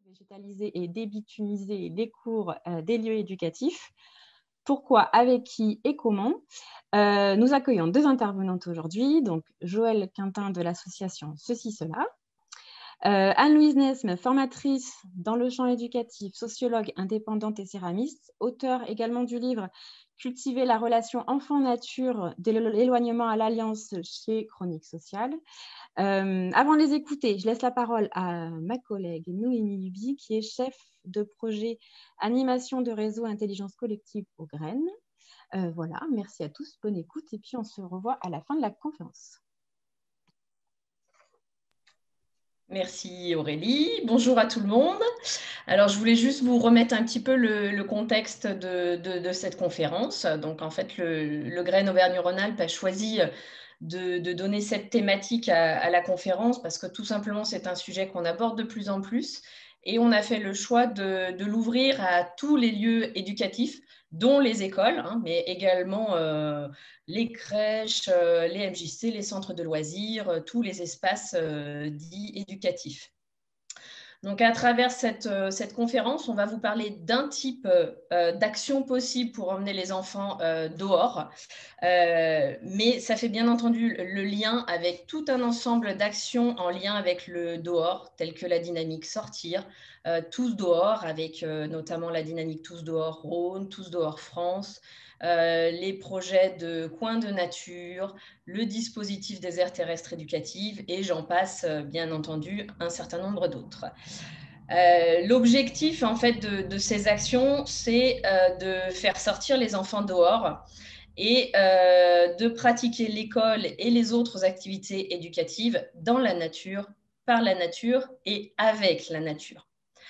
Végétaliser et débitumiser les cours des lieux éducatifs. Pourquoi, avec qui et comment? Nous accueillons deux intervenantes aujourd'hui, donc Joëlle Quintin de l'association Ceci Cela, Anne-Louise Nesme, formatrice dans le champ éducatif, sociologue indépendante et céramiste, auteure également du livre Cultiver la relation enfant-nature, de l'éloignement à l'alliance chez Chronique Sociale. Avant de les écouter, je laisse la parole à ma collègue Noémie Luby, qui est chef de projet animation de réseau intelligence collective aux graines. Voilà, merci à tous, bonne écoute, et puis on se revoit à la fin de la conférence. Merci Aurélie, bonjour à tout le monde. Alors je voulais juste vous remettre un petit peu le contexte de cette conférence. Donc en fait, le Graine Auvergne-Rhône-Alpes a choisi de donner cette thématique à la conférence parce que tout simplement c'est un sujet qu'on aborde de plus en plus et on a fait le choix de l'ouvrir à tous les lieux éducatifs, dont les écoles, mais également les crèches, les MJC, les centres de loisirs, tous les espaces dits éducatifs. Donc, à travers cette conférence, on va vous parler d'un type d'action possible pour emmener les enfants dehors. Mais ça fait bien entendu le lien avec tout un ensemble d'actions en lien avec le dehors, telles que la dynamique sortir, tous dehors, avec notamment la dynamique tous dehors Rhône, tous dehors France, les projets de coins de nature, le dispositif des aires terrestres éducatives et j'en passe bien entendu un certain nombre d'autres. L'objectif en fait de ces actions, c'est de faire sortir les enfants dehors et de pratiquer l'école et les autres activités éducatives dans la nature, par la nature et avec la nature.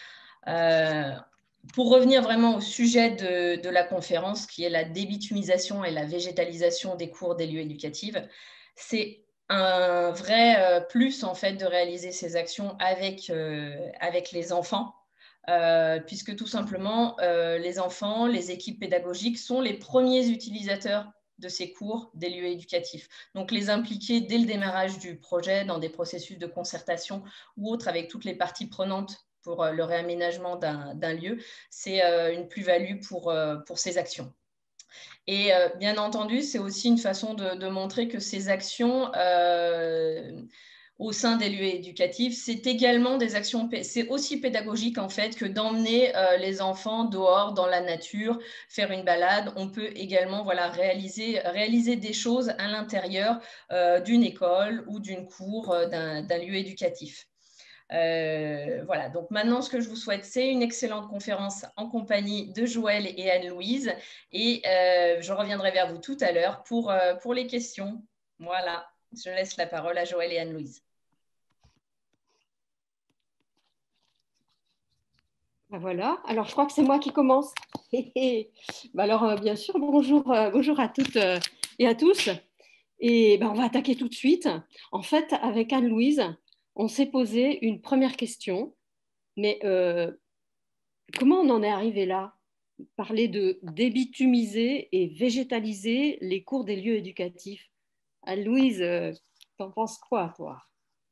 Pour revenir vraiment au sujet de la conférence, qui est la débitumisation et la végétalisation des cours des lieux éducatifs, c'est un vrai plus en fait de réaliser ces actions avec les enfants, puisque tout simplement les enfants, les équipes pédagogiques sont les premiers utilisateurs de ces cours des lieux éducatifs. Donc les impliquer dès le démarrage du projet dans des processus de concertation ou autres avec toutes les parties prenantes pour le réaménagement d'un lieu, c'est une plus-value pour ces actions. Et bien entendu, c'est aussi une façon de montrer que ces actions au sein des lieux éducatifs, c'est également des actions, c'est aussi pédagogique en fait que d'emmener les enfants dehors dans la nature, faire une balade. On peut également réaliser des choses à l'intérieur d'une école ou d'une cour, d'un lieu éducatif. Voilà, donc maintenant ce que je vous souhaite, c'est une excellente conférence en compagnie de Joëlle et Anne-Louise et je reviendrai vers vous tout à l'heure pour les questions. Voilà, je laisse la parole à Joëlle et Anne-Louise. Ben voilà, alors je crois que c'est moi qui commence. Alors bien sûr, bonjour à toutes et à tous. Et on va attaquer tout de suite. En fait, avec Anne-Louise, on s'est posé une première question, mais comment on en est arrivé là? Parler de débitumiser et végétaliser les cours des lieux éducatifs. Anne-Louise, t'en penses quoi, toi?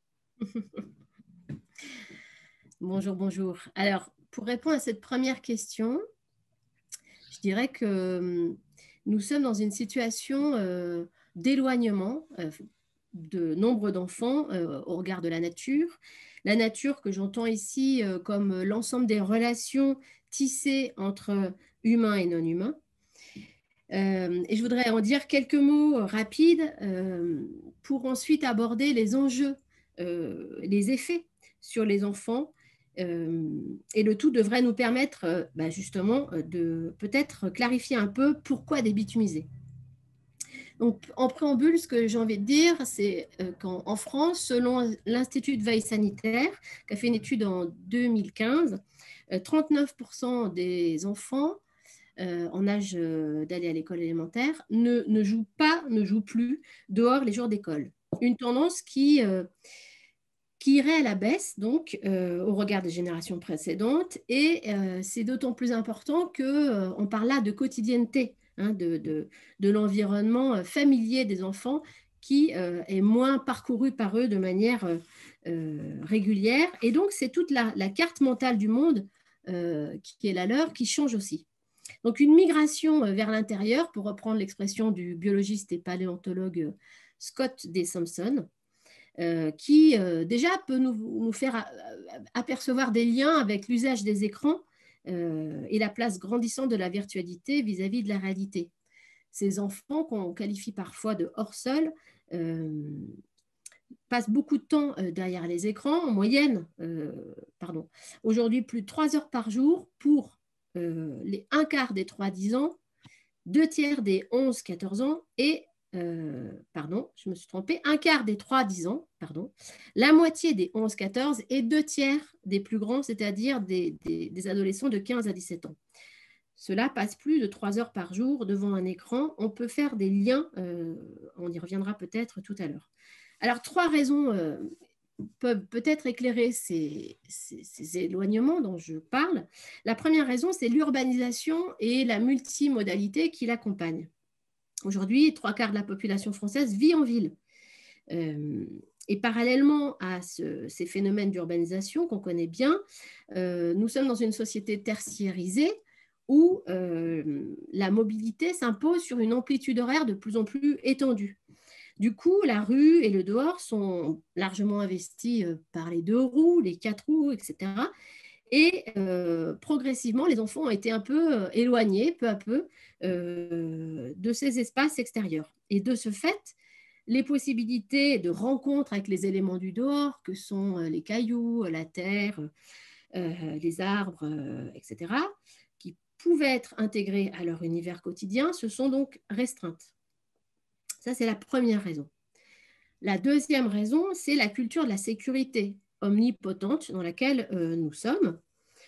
Bonjour, bonjour. Alors, pour répondre à cette première question, je dirais que nous sommes dans une situation d'éloignement de nombre d'enfants au regard de la nature. La nature que j'entends ici comme l'ensemble des relations tissées entre humains et non-humains. Et je voudrais en dire quelques mots rapides pour ensuite aborder les enjeux, les effets sur les enfants. Et le tout devrait nous permettre justement de peut-être clarifier un peu pourquoi débitumiser. Donc, en préambule, ce que j'ai envie de dire, c'est qu'en France, selon l'Institut de veille sanitaire, qui a fait une étude en 2015, 39% des enfants en âge d'aller à l'école élémentaire ne jouent plus dehors les jours d'école. Une tendance qui irait à la baisse, donc, au regard des générations précédentes, et c'est d'autant plus important qu'on parle là de quotidienneté, de l'environnement familier des enfants qui est moins parcouru par eux de manière régulière. Et donc, c'est toute la carte mentale du monde qui est la leur qui change aussi. Donc, une migration vers l'intérieur, pour reprendre l'expression du biologiste et paléontologue Scott D. Thompson, qui déjà peut nous faire apercevoir des liens avec l'usage des écrans et la place grandissante de la virtualité vis-à-vis de la réalité. Ces enfants qu'on qualifie parfois de hors-sol passent beaucoup de temps derrière les écrans, en moyenne, aujourd'hui plus de 3 heures par jour pour les 1/4 des 3-10 ans, 2/3 des 11-14 ans et, je me suis trompée, 1/4 des 3-10 ans, la moitié des 11-14 et 2/3 des plus grands, c'est-à-dire des adolescents de 15 à 17 ans. Cela passe plus de 3 heures par jour devant un écran. On peut faire des liens, on y reviendra peut-être tout à l'heure. Alors, 3 raisons peuvent peut-être éclairer ces éloignements dont je parle. La première raison, c'est l'urbanisation et la multimodalité qui l'accompagne. Aujourd'hui, 3/4 de la population française vit en ville. Et parallèlement à ces phénomènes d'urbanisation qu'on connaît bien, nous sommes dans une société tertiarisée où la mobilité s'impose sur une amplitude horaire de plus en plus étendue. Du coup, la rue et le dehors sont largement investis par les 2 roues, les 4 roues, etc. Et progressivement, les enfants ont été un peu éloignés, peu à peu, de ces espaces extérieurs. Et de ce fait, les possibilités de rencontre avec les éléments du dehors, que sont les cailloux, la terre, les arbres, etc., qui pouvaient être intégrés à leur univers quotidien, se sont donc restreintes. Ça, c'est la première raison. La deuxième raison, c'est la culture de la sécurité omnipotente dans laquelle nous sommes.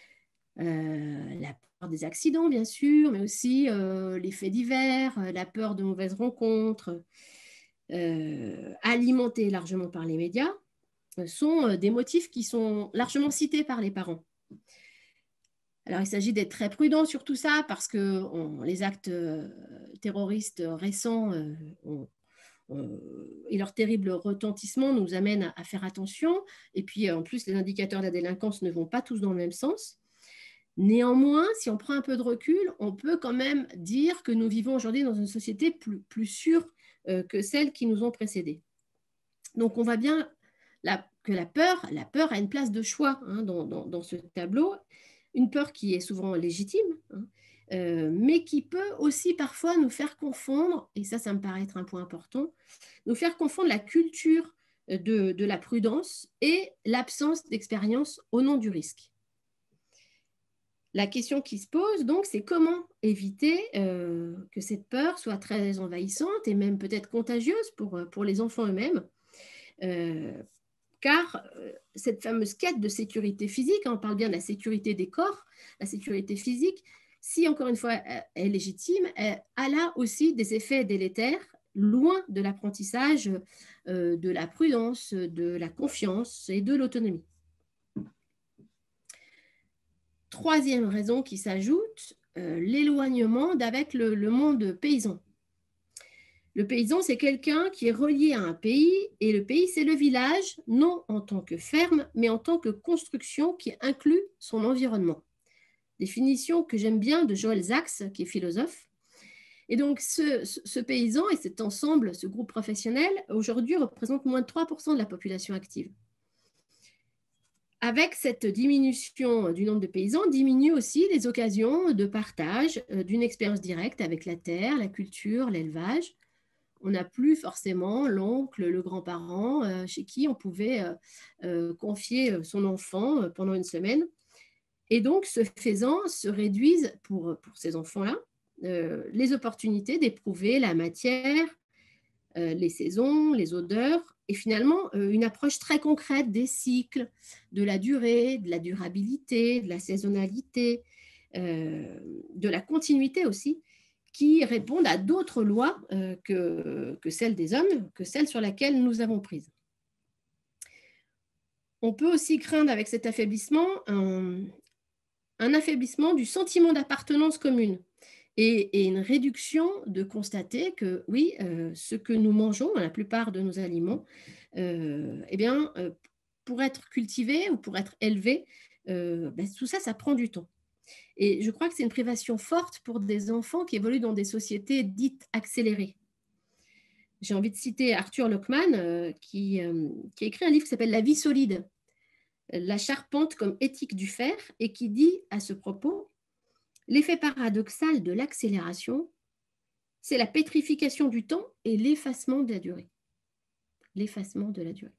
La peur des accidents, bien sûr, mais aussi les faits divers, la peur de mauvaises rencontres, alimentés largement par les médias, sont des motifs qui sont largement cités par les parents. Alors, il s'agit d'être très prudent sur tout ça parce que les actes terroristes récents et leur terrible retentissement nous amènent à faire attention. Et puis, en plus, les indicateurs de la délinquance ne vont pas tous dans le même sens. Néanmoins, si on prend un peu de recul, on peut quand même dire que nous vivons aujourd'hui dans une société plus sûre que celles qui nous ont précédées. Donc, on voit bien que la peur a une place de choix dans ce tableau, une peur qui est souvent légitime, mais qui peut aussi parfois nous faire confondre, et ça me paraît être un point important, nous faire confondre la culture de la prudence et l'absence d'expérience au nom du risque. La question qui se pose donc, c'est comment éviter que cette peur soit très envahissante et même peut-être contagieuse pour les enfants eux-mêmes, car cette fameuse quête de sécurité physique, on parle bien de la sécurité des corps, la sécurité physique, si encore une fois est légitime, elle a là aussi des effets délétères, loin de l'apprentissage de la prudence, de la confiance et de l'autonomie. Troisième raison qui s'ajoute, l'éloignement d'avec le monde paysan. Le paysan, c'est quelqu'un qui est relié à un pays, et le pays, c'est le village, non en tant que ferme, mais en tant que construction qui inclut son environnement. Définition que j'aime bien de Joël Sachs, qui est philosophe. Et donc, ce paysan et cet ensemble, ce groupe professionnel, aujourd'hui, représente moins de 3% de la population active. Avec cette diminution du nombre de paysans, diminuent aussi les occasions de partage d'une expérience directe avec la terre, la culture, l'élevage. On n'a plus forcément l'oncle, le grand-parent chez qui on pouvait confier son enfant pendant une semaine. Et donc, ce faisant, se réduisent pour ces enfants-là les opportunités d'éprouver la matière, les saisons, les odeurs, et finalement une approche très concrète des cycles, de la durée, de la durabilité, de la saisonnalité, de la continuité aussi, qui répondent à d'autres lois que celles des hommes, que celles sur lesquelles nous avons prise. On peut aussi craindre avec cet affaiblissement un affaiblissement du sentiment d'appartenance commune et une réduction de constater que oui, ce que nous mangeons, la plupart de nos aliments, eh bien, pour être cultivé ou pour être élevé, tout ça, ça prend du temps. Et je crois que c'est une privation forte pour des enfants qui évoluent dans des sociétés dites accélérées. J'ai envie de citer Arthur Lockman, qui a écrit un livre qui s'appelle « La vie solide, la charpente comme éthique du fer » et qui dit à ce propos: l'effet paradoxal de l'accélération, c'est la pétrification du temps et l'effacement de la durée. L'effacement de la durée.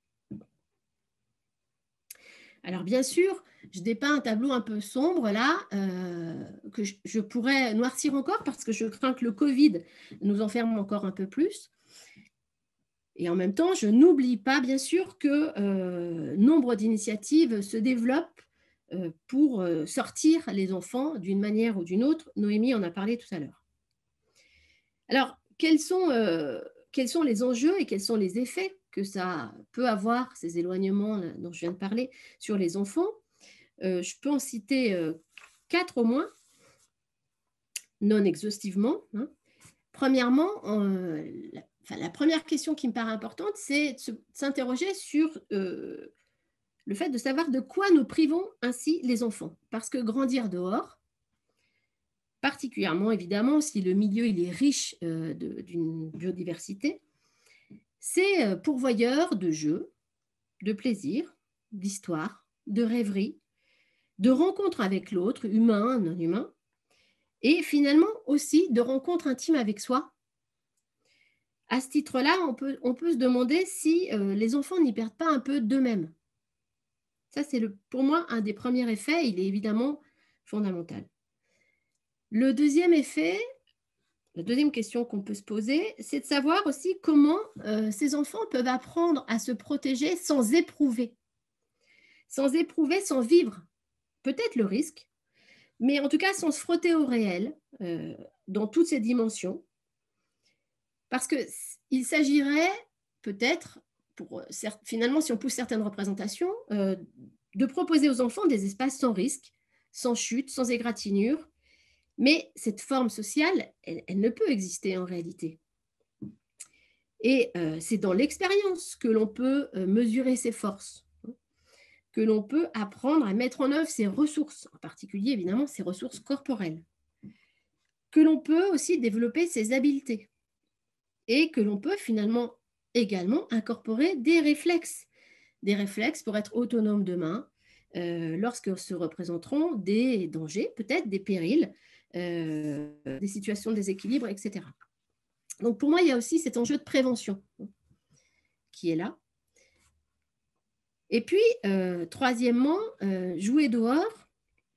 Alors bien sûr, je dépeins un tableau un peu sombre là, que je pourrais noircir encore parce que je crains que le Covid nous enferme encore un peu plus. Et en même temps, je n'oublie pas bien sûr que nombre d'initiatives se développent pour sortir les enfants d'une manière ou d'une autre. Noémie en a parlé tout à l'heure. Alors, quels sont les enjeux et quels sont les effets que ça peut avoir, ces éloignements dont je viens de parler, sur les enfants? Je peux en citer 4 au moins, non exhaustivement. Hein. Premièrement, la première question qui me paraît importante, c'est de s'interroger sur le fait de savoir de quoi nous privons ainsi les enfants. Parce que grandir dehors, particulièrement évidemment si le milieu il est riche d'une biodiversité, c'est pourvoyeur de jeux, de plaisir, d'histoire, de rêverie, de rencontres avec l'autre, humain, non humain, et finalement aussi de rencontres intimes avec soi. À ce titre-là, on peut se demander si les enfants n'y perdent pas un peu d'eux-mêmes. Ça, c'est pour moi un des premiers effets, il est évidemment fondamental. Le deuxième effet, la deuxième question qu'on peut se poser, c'est de savoir aussi comment ces enfants peuvent apprendre à se protéger sans éprouver, sans vivre peut-être le risque, mais en tout cas sans se frotter au réel dans toutes ses dimensions. Parce qu'il s'agirait peut-être, finalement, si on pousse certaines représentations, de proposer aux enfants des espaces sans risque, sans chute, sans égratignure. Mais cette forme sociale, elle ne peut exister en réalité. Et c'est dans l'expérience que l'on peut mesurer ses forces, que l'on peut apprendre à mettre en œuvre ses ressources, en particulier évidemment ses ressources corporelles, que l'on peut aussi développer ses habiletés et que l'on peut finalement également incorporer des réflexes pour être autonome demain lorsque se représenteront des dangers, peut-être des périls, des situations de déséquilibre, etc. Donc pour moi, il y a aussi cet enjeu de prévention qui est là. Et puis, troisièmement, jouer dehors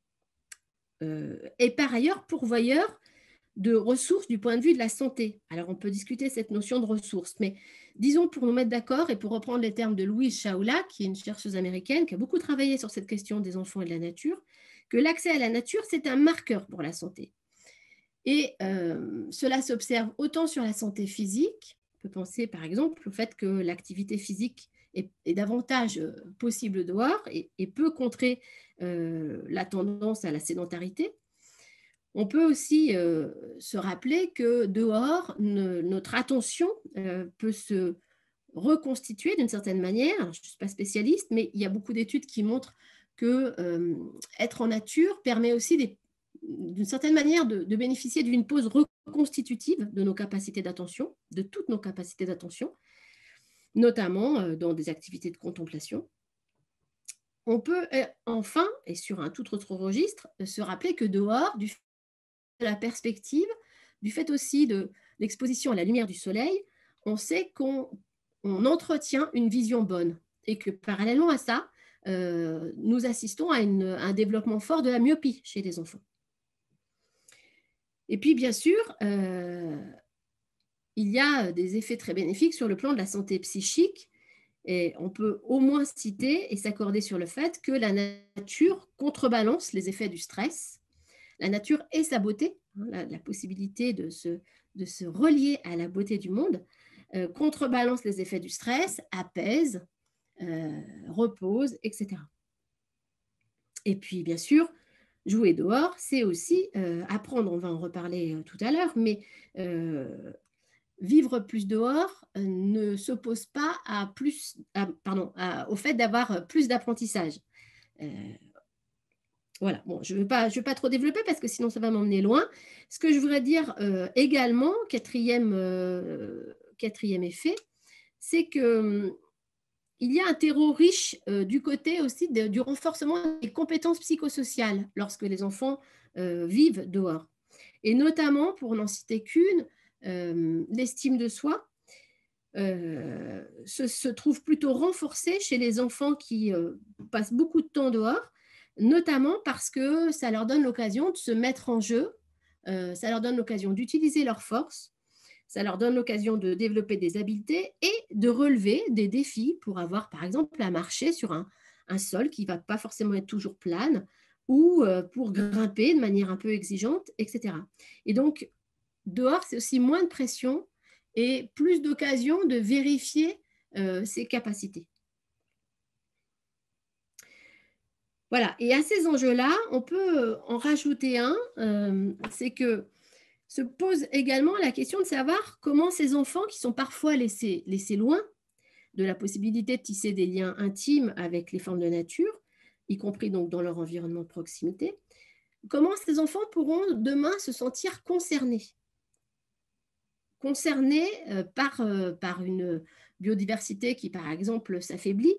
est par ailleurs pourvoyeur de ressources du point de vue de la santé. Alors, on peut discuter cette notion de ressources, mais disons pour nous mettre d'accord et pour reprendre les termes de Louise Shaoula, qui est une chercheuse américaine qui a beaucoup travaillé sur cette question des enfants et de la nature, que l'accès à la nature, c'est un marqueur pour la santé. Et cela s'observe autant sur la santé physique, on peut penser par exemple au fait que l'activité physique est davantage possible dehors et peut contrer la tendance à la sédentarité. On peut aussi se rappeler que dehors, notre attention peut se reconstituer d'une certaine manière. Je ne suis pas spécialiste, mais il y a beaucoup d'études qui montrent que être en nature permet aussi d'une certaine manière de bénéficier d'une pause reconstitutive de nos capacités d'attention, de toutes nos capacités d'attention, notamment dans des activités de contemplation. On peut enfin, et sur un tout autre registre, se rappeler que dehors, du fait de la perspective, du fait aussi de l'exposition à la lumière du soleil, on sait qu'on entretient une vision bonne et que parallèlement à ça, nous assistons à un développement fort de la myopie chez les enfants. Et puis, bien sûr, il y a des effets très bénéfiques sur le plan de la santé psychique. Et on peut au moins citer et s'accorder sur le fait que la nature contrebalance les effets du stress. La nature et sa beauté, la possibilité de se relier à la beauté du monde, contrebalance les effets du stress, apaise, repose, etc. Et puis, bien sûr, jouer dehors, c'est aussi apprendre, on va en reparler tout à l'heure, mais vivre plus dehors ne s'oppose pas au fait d'avoir plus d'apprentissage. Voilà, bon, je ne vais pas trop développer parce que sinon ça va m'emmener loin. Ce que je voudrais dire également, quatrième effet, c'est que il y a un terreau riche du côté aussi du renforcement des compétences psychosociales lorsque les enfants vivent dehors. Et notamment, pour n'en citer qu'une, l'estime de soi se trouve plutôt renforcée chez les enfants qui passent beaucoup de temps dehors, notamment parce que ça leur donne l'occasion de se mettre en jeu, ça leur donne l'occasion d'utiliser leurs forces, ça leur donne l'occasion de développer des habiletés et de relever des défis pour avoir, par exemple, à marcher sur un sol qui ne va pas forcément être toujours plane ou pour grimper de manière un peu exigeante, etc. Et donc, dehors, c'est aussi moins de pression et plus d'occasion de vérifier ses capacités. Voilà, et à ces enjeux-là, on peut en rajouter un, c'est que se pose également la question de savoir comment ces enfants qui sont parfois laissés loin de la possibilité de tisser des liens intimes avec les formes de nature, y compris donc dans leur environnement de proximité, comment ces enfants pourront demain se sentir concernés par une biodiversité qui, par exemple, s'affaiblit,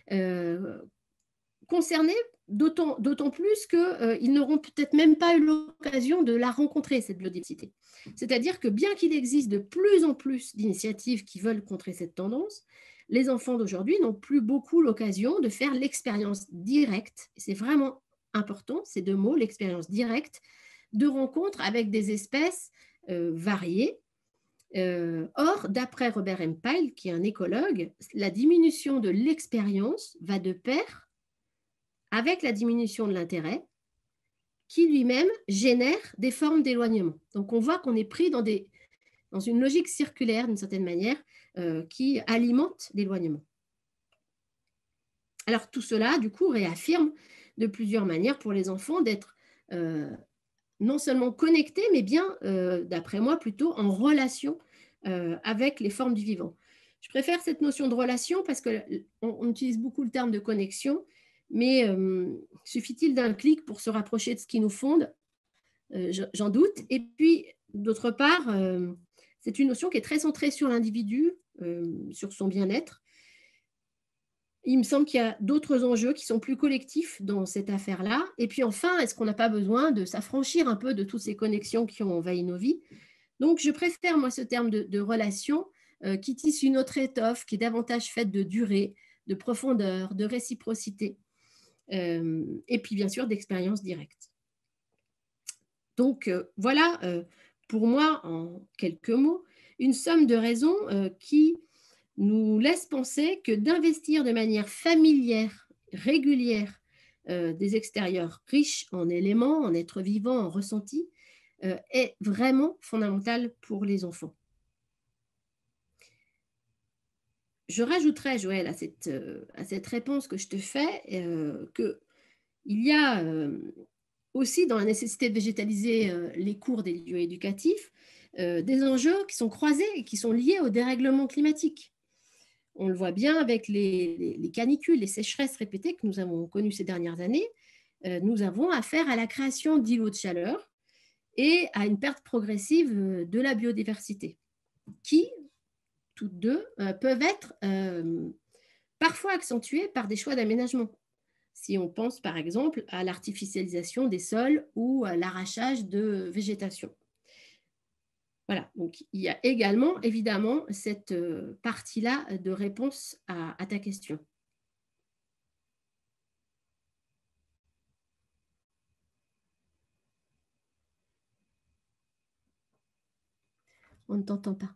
concernés d'autant plus qu'ils n'auront peut-être même pas eu l'occasion de la rencontrer, cette biodiversité. C'est-à-dire que bien qu'il existe de plus en plus d'initiatives qui veulent contrer cette tendance, les enfants d'aujourd'hui n'ont plus beaucoup l'occasion de faire l'expérience directe, c'est vraiment important, ces deux mots, l'expérience directe, de rencontres avec des espèces variées. Or, d'après Robert M. Pyle, qui est un écologue, la diminution de l'expérience va de pair avec la diminution de l'intérêt, qui lui-même génère des formes d'éloignement. Donc, on voit qu'on est pris dans une logique circulaire, d'une certaine manière, qui alimente l'éloignement. Alors, tout cela, du coup, réaffirme de plusieurs manières pour les enfants d'être non seulement connectés, mais bien, d'après moi, plutôt en relation avec les formes du vivant. Je préfère cette notion de relation parce qu'on utilise beaucoup le terme de connexion, mais suffit-il d'un clic pour se rapprocher de ce qui nous fonde? J'en doute. Et puis, d'autre part, c'est une notion qui est très centrée sur l'individu, sur son bien-être. Il me semble qu'il y a d'autres enjeux qui sont plus collectifs dans cette affaire-là. Et puis enfin, est-ce qu'on n'a pas besoin de s'affranchir un peu de toutes ces connexions qui ont envahi nos vies? Donc, je préfère, moi, ce terme de relation qui tisse une autre étoffe, qui est davantage faite de durée, de profondeur, de réciprocité, et puis, bien sûr, d'expérience directe. Donc, voilà, pour moi, en quelques mots, une somme de raisons qui nous laisse penser que d'investir de manière familière, régulière, des extérieurs riches en éléments, en êtres vivants, en ressentis, est vraiment fondamental pour les enfants. Je rajouterais, Joël, à cette réponse que je te fais, qu'il y a aussi dans la nécessité de végétaliser les cours des lieux éducatifs, des enjeux qui sont croisés et qui sont liés au dérèglement climatique. On le voit bien avec les canicules, les sécheresses répétées que nous avons connues ces dernières années. Nous avons affaire à la création d'îlots de chaleur et à une perte progressive de la biodiversité, qui, toutes deux, peuvent être parfois accentuées par des choix d'aménagement. Si on pense par exemple à l'artificialisation des sols ou à l'arrachage de végétation. Voilà, donc il y a également évidemment cette partie-là de réponse à ta question. On ne t'entend pas.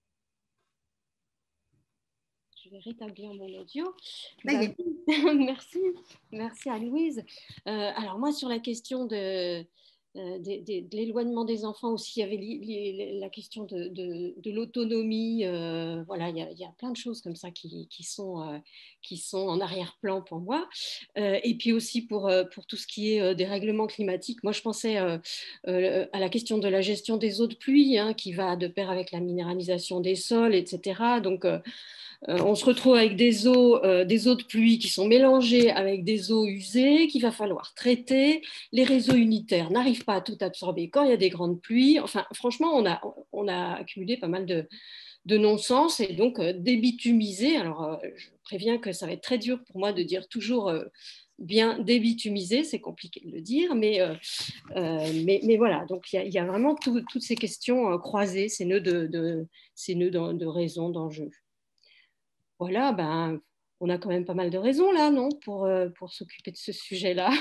Je vais rétablir mon audio. Merci. Merci à Louise. Alors moi, sur la question de de l'éloignement des enfants aussi. Il y avait la question de l'autonomie. Voilà, il y a plein de choses comme ça qui sont en arrière-plan pour moi. Et puis aussi pour tout ce qui est dérèglement climatique. Moi, je pensais à la question de la gestion des eaux de pluie, hein, qui va de pair avec la minéralisation des sols, etc. Donc, on se retrouve avec des eaux de pluie qui sont mélangées avec des eaux usées qu'il va falloir traiter. Les réseaux unitaires n'arrivent pas à tout absorber quand il y a des grandes pluies. Enfin, franchement, on a accumulé pas mal de non-sens et donc débitumiser. Alors, je préviens que ça va être très dur pour moi de dire toujours bien débitumiser, c'est compliqué de le dire, mais voilà. Donc, il y a vraiment toutes ces questions croisées, ces nœuds de raison, d'enjeu. Voilà, ben, on a quand même pas mal de raisons là, non, pour s'occuper de ce sujet-là.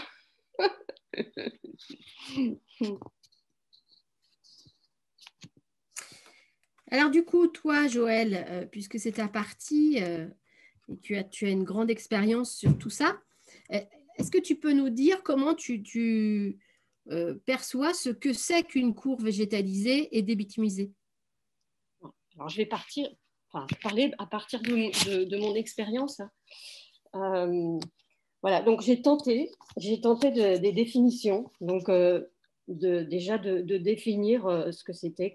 Alors du coup, toi, Joël, puisque c'est ta partie et tu as une grande expérience sur tout ça, est-ce que tu peux nous dire comment tu perçois ce que c'est qu'une cour végétalisée et débitumisée? Alors, je vais parler à partir de mon expérience. Voilà, donc j'ai tenté des définitions, donc déjà de définir ce que c'était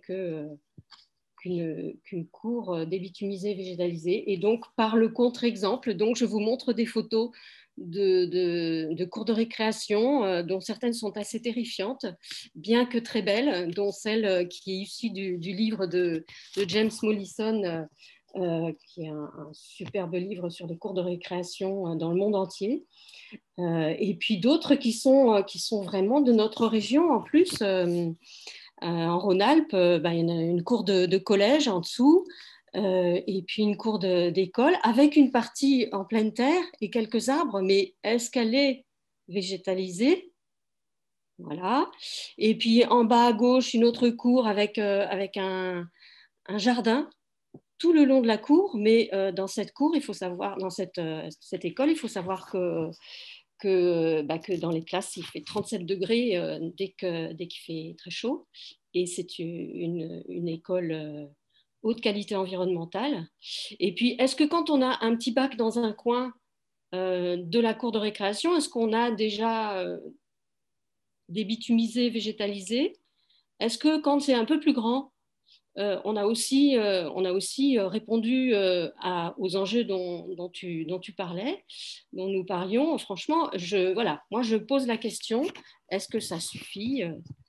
qu'une cour débitumisée végétalisée. Et donc, par le contre-exemple, donc je vous montre des photos de cours de récréation, dont certaines sont assez terrifiantes, bien que très belles, dont celle qui est issue du livre de James Mollison, qui est un superbe livre sur les cours de récréation dans le monde entier. Et puis d'autres qui sont vraiment de notre région en plus. En Rhône-Alpes, il y en a une cour de collège en dessous, et puis une cour d'école avec une partie en pleine terre et quelques arbres, mais est-ce qu'elle est végétalisée? Voilà. Et puis en bas à gauche, une autre cour avec un jardin tout le long de la cour, mais dans cette cour, il faut savoir, dans cette école, il faut savoir que dans les classes, il fait 37 degrés dès qu'il fait très chaud. Et c'est une école haute qualité environnementale. Et puis, est-ce que quand on a un petit bac dans un coin de la cour de récréation, est-ce qu'on a déjà débitumisé, végétalisé? Est-ce que quand c'est un peu plus grand, on a aussi répondu aux enjeux dont tu parlais, dont nous parlions. Franchement, moi je pose la question, est-ce que ça suffit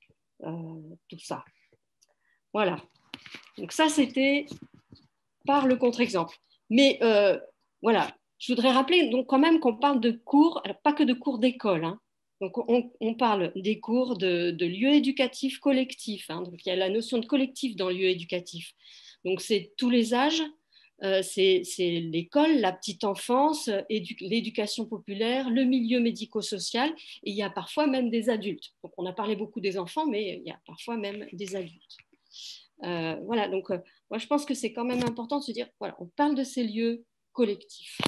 tout ça? Voilà. Donc ça, c'était par le contre-exemple. Mais voilà, je voudrais rappeler donc quand même qu'on parle de cours, alors pas que de cours d'école, hein. Donc, on parle des cours de lieux éducatifs collectifs. Hein. Donc, il y a la notion de collectif dans le lieu éducatif. Donc, c'est tous les âges, c'est l'école, la petite enfance, l'éducation populaire, le milieu médico-social, et il y a parfois même des adultes. Donc, on a parlé beaucoup des enfants, mais il y a parfois même des adultes. Voilà, donc moi, je pense que c'est quand même important de se dire, voilà, on parle de ces lieux collectifs.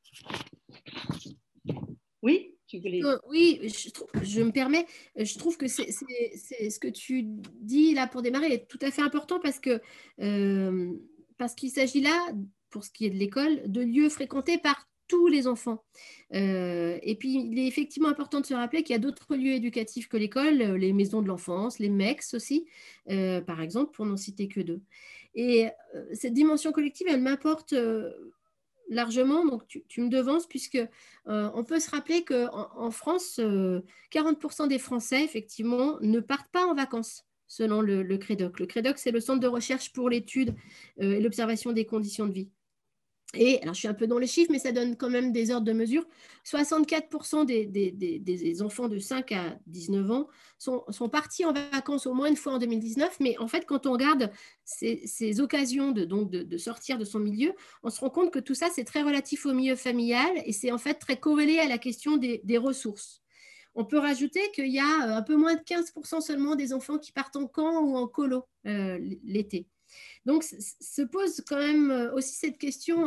Oui? Oui, je me permets, je trouve que c'est ce que tu dis là pour démarrer est tout à fait important parce qu'il s'agit là, pour ce qui est de l'école, de lieux fréquentés par tous les enfants. Et puis, il est effectivement important de se rappeler qu'il y a d'autres lieux éducatifs que l'école, les maisons de l'enfance, les MEX aussi, par exemple, pour n'en citer que deux. Et cette dimension collective, elle m'apporte largement, donc tu me devances, puisque on peut se rappeler qu'en France, 40% des Français, effectivement, ne partent pas en vacances, selon le CREDOC. Le CREDOC, c'est le Centre de recherche pour l'étude et l'observation des conditions de vie. Et alors, je suis un peu dans les chiffres, mais ça donne quand même des ordres de mesure. 64% des enfants de 5 à 19 ans sont partis en vacances au moins une fois en 2019. Mais en fait, quand on regarde ces occasions de sortir de son milieu, on se rend compte que tout ça, c'est très relatif au milieu familial et c'est en fait très corrélé à la question des ressources. on peut rajouter qu'il y a un peu moins de 15% seulement des enfants qui partent en camp ou en colo l'été. Donc, se pose quand même aussi cette question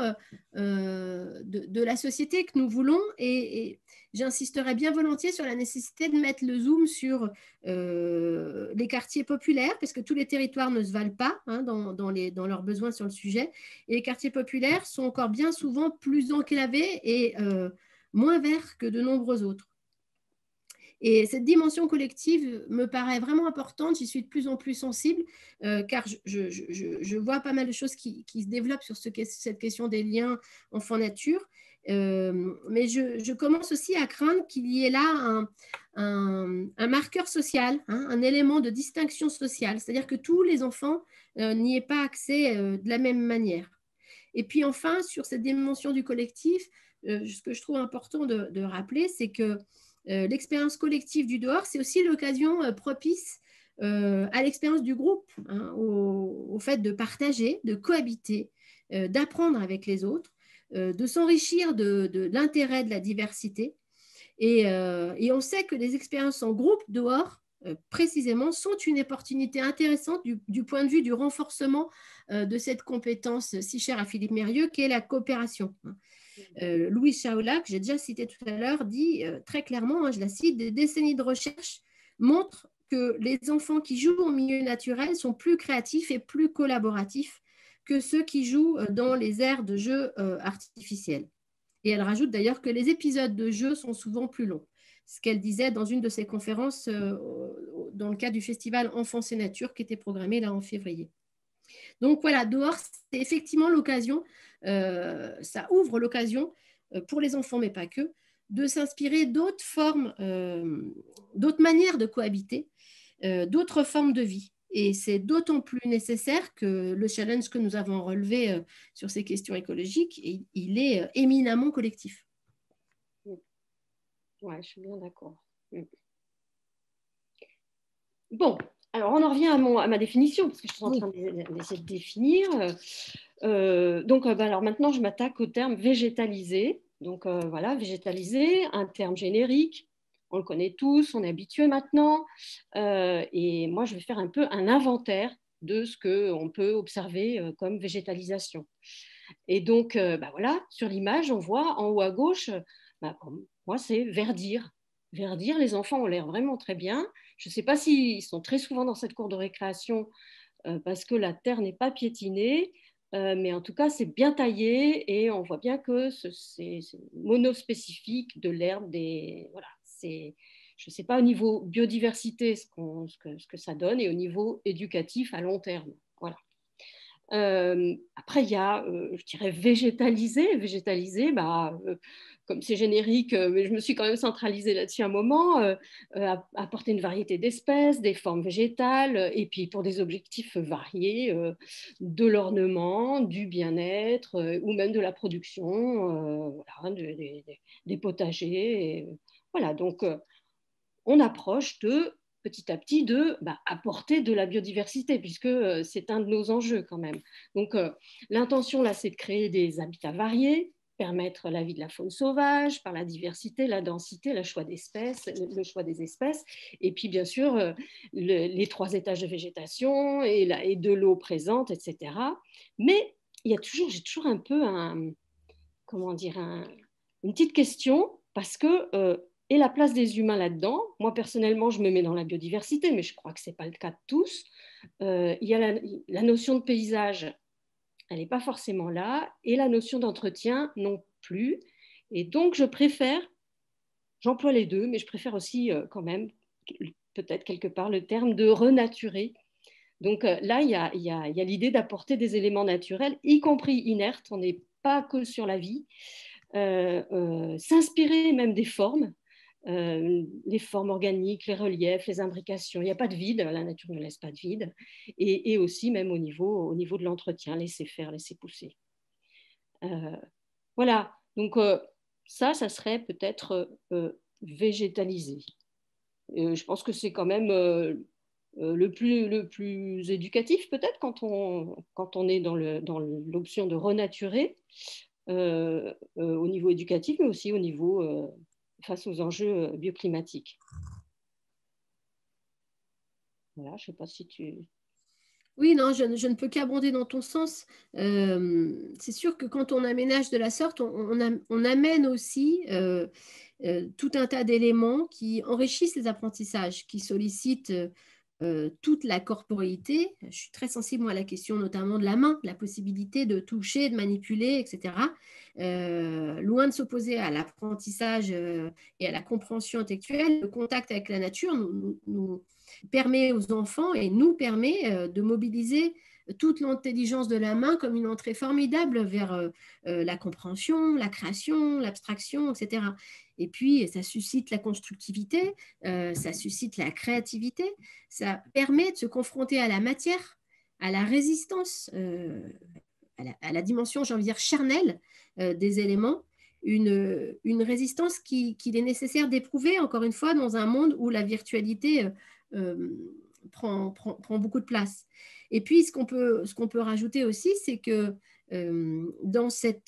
de la société que nous voulons et j'insisterai bien volontiers sur la nécessité de mettre le zoom sur les quartiers populaires, parce que tous les territoires ne se valent pas hein, dans leurs besoins sur le sujet. Et les quartiers populaires sont encore bien souvent plus enclavés et moins verts que de nombreux autres. Et cette dimension collective me paraît vraiment importante, j'y suis de plus en plus sensible, car je vois pas mal de choses qui se développent sur cette question des liens enfant-nature, mais je commence aussi à craindre qu'il y ait là un marqueur social, hein, un élément de distinction sociale, c'est-à-dire que tous les enfants n'y aient pas accès de la même manière. Et puis enfin, sur cette dimension du collectif, ce que je trouve important de rappeler, c'est que l'expérience collective du dehors, c'est aussi l'occasion propice à l'expérience du groupe, hein, au fait de partager, de cohabiter, d'apprendre avec les autres, de s'enrichir de l'intérêt de la diversité. Et on sait que les expériences en groupe dehors, précisément, sont une opportunité intéressante du point de vue du renforcement de cette compétence si chère à Philippe Mérieux, qui est la coopération. Louis Chaola, que j'ai déjà cité tout à l'heure, dit très clairement, hein, je la cite, des décennies de recherche montrent que les enfants qui jouent au milieu naturel sont plus créatifs et plus collaboratifs que ceux qui jouent dans les aires de jeu artificiels. Et elle rajoute d'ailleurs que les épisodes de jeu sont souvent plus longs. Ce qu'elle disait dans une de ses conférences dans le cadre du festival Enfance et Nature qui était programmé là en février. Donc voilà, dehors, c'est effectivement l'occasion, ça ouvre l'occasion pour les enfants, mais pas que, de s'inspirer d'autres formes, d'autres manières de cohabiter, d'autres formes de vie. Et c'est d'autant plus nécessaire que le challenge que nous avons relevé sur ces questions écologiques, il est éminemment collectif. Oui, je suis bien d'accord. Bon, alors on en revient à ma définition, parce que je suis en train d'essayer de définir. Alors maintenant, je m'attaque au terme végétalisé. Donc voilà, végétalisé, un terme générique. On le connaît tous, on est habitué maintenant. Et moi, je vais faire un peu un inventaire de ce qu'on peut observer comme végétalisation. Et donc, voilà, sur l'image, on voit en haut à gauche, pour moi, c'est verdir. Verdir, les enfants ont l'air vraiment très bien. Je ne sais pas s'ils sont très souvent dans cette cour de récréation parce que la terre n'est pas piétinée, mais en tout cas, c'est bien taillé et on voit bien que c'est monospécifique de l'herbe. Voilà, je ne sais pas au niveau biodiversité ce que ça donne et au niveau éducatif à long terme. Voilà. Après, il y a, je dirais, végétalisé. Végétalisé, comme c'est générique, mais je me suis quand même centralisée là-dessus un moment, apporter une variété d'espèces, des formes végétales, et puis pour des objectifs variés, de l'ornement, du bien-être, ou même de la production, voilà, des potagers. Voilà, donc on approche petit à petit de apporter de la biodiversité, puisque c'est un de nos enjeux quand même. Donc l'intention là, c'est de créer des habitats variés, permettre la vie de la faune sauvage par la diversité, la densité, le choix des espèces, et puis bien sûr les 3 étages de végétation et de l'eau présente, etc. Mais j'ai toujours un peu une petite question, parce que et la place des humains là-dedans. Moi, personnellement, je me mets dans la biodiversité, mais je crois que ce n'est pas le cas de tous. Il y a la notion de paysage, elle n'est pas forcément là, et la notion d'entretien non plus. Et donc, j'emploie les deux, mais je préfère aussi quand même, peut-être quelque part, le terme de renaturer. Donc là, il y a l'idée d'apporter des éléments naturels, y compris inertes, on n'est pas que sur la vie, s'inspirer même des formes, les formes organiques, les reliefs, les imbrications. Il n'y a pas de vide, la nature ne laisse pas de vide. Et aussi même au niveau de l'entretien, laisser faire, laisser pousser. Voilà, donc ça serait peut-être végétalisé. Je pense que c'est quand même le plus éducatif peut-être quand on est dans l'option de renaturer au niveau éducatif, mais aussi au niveau face aux enjeux bioclimatiques. Voilà, je ne sais pas si tu... Oui, non, je ne peux qu'abonder dans ton sens. C'est sûr que quand on aménage de la sorte, on amène aussi tout un tas d'éléments qui enrichissent les apprentissages, qui sollicitent toute la corporéité. Je suis très sensible moi, à la question notamment de la main, de la possibilité de toucher, de manipuler, etc. Loin de s'opposer à l'apprentissage et à la compréhension intellectuelle, le contact avec la nature nous permet aux enfants et nous permet de mobiliser toute l'intelligence de la main comme une entrée formidable vers la compréhension, la création, l'abstraction, etc. Et puis, ça suscite la constructivité, ça suscite la créativité, ça permet de se confronter à la matière, à la résistance, à la dimension, j'ai envie de dire, charnelle des éléments, une résistance qu'il est nécessaire d'éprouver, encore une fois, dans un monde où la virtualité prend beaucoup de place. Et puis, ce qu'on peut rajouter aussi, c'est que dans cette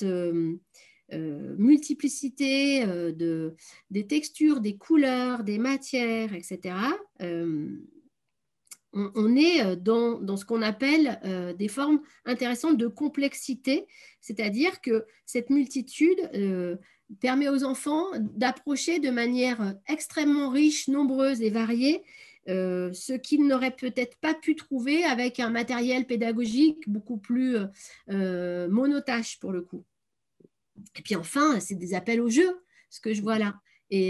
multiplicité des textures, des couleurs, des matières, etc., on est dans ce qu'on appelle des formes intéressantes de complexité, c'est-à-dire que cette multitude permet aux enfants d'approcher de manière extrêmement riche, nombreuse et variée ce qu'ils n'auraient peut-être pas pu trouver avec un matériel pédagogique beaucoup plus monotache pour le coup. Et puis enfin, c'est des appels au jeu, ce que je vois là. Et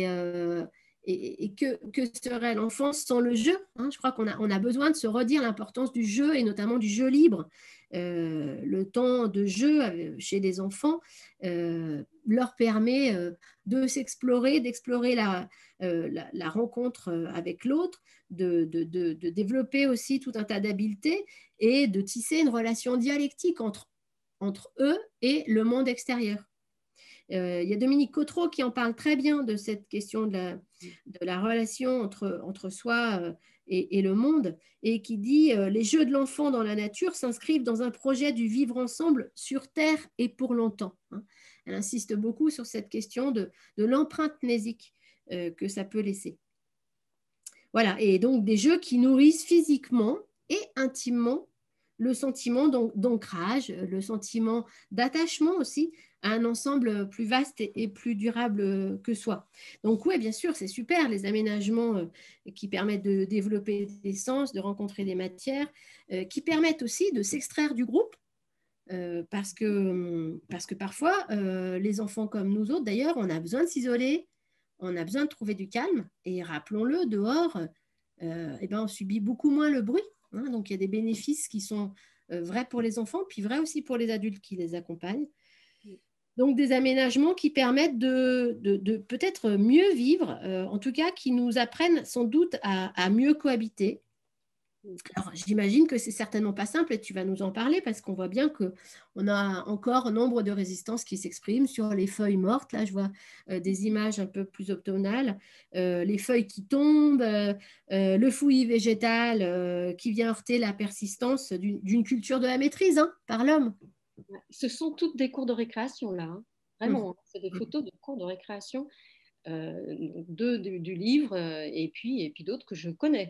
que serait l'enfance sans le jeu, hein? Je crois qu'on a besoin de se redire l'importance du jeu et notamment du jeu libre. Le temps de jeu chez les enfants leur permet de s'explorer, d'explorer la rencontre avec l'autre, de développer aussi tout un tas d'habiletés et de tisser une relation dialectique entre eux et le monde extérieur. Il y a Dominique Cotreau qui en parle très bien de cette question de la relation entre soi et le monde et qui dit les jeux de l'enfant dans la nature s'inscrivent dans un projet du vivre ensemble sur Terre et pour longtemps. Elle insiste beaucoup sur cette question de l'empreinte mnésique que ça peut laisser. Voilà, et donc des jeux qui nourrissent physiquement et intimement le sentiment d'ancrage, le sentiment d'attachement aussi à un ensemble plus vaste et plus durable que soi. Donc oui, bien sûr, c'est super, les aménagements qui permettent de développer des sens, de rencontrer des matières, qui permettent aussi de s'extraire du groupe, parce que parfois, les enfants comme nous autres, d'ailleurs, on a besoin de s'isoler, on a besoin de trouver du calme, et rappelons-le, dehors, on subit beaucoup moins le bruit. Donc, il y a des bénéfices qui sont vrais pour les enfants, puis vrais aussi pour les adultes qui les accompagnent. Donc, des aménagements qui permettent de peut-être mieux vivre, en tout cas, qui nous apprennent sans doute à mieux cohabiter. Alors, j'imagine que c'est certainement pas simple et tu vas nous en parler parce qu'on voit bien qu'on a encore nombre de résistances qui s'expriment sur les feuilles mortes. Là, je vois des images un peu plus octonales, les feuilles qui tombent, le fouillis végétal qui vient heurter la persistance d'une culture de la maîtrise par l'homme. Ce sont toutes des cours de récréation là, vraiment. C'est des photos de cours de récréation du livre et puis d'autres que je connais.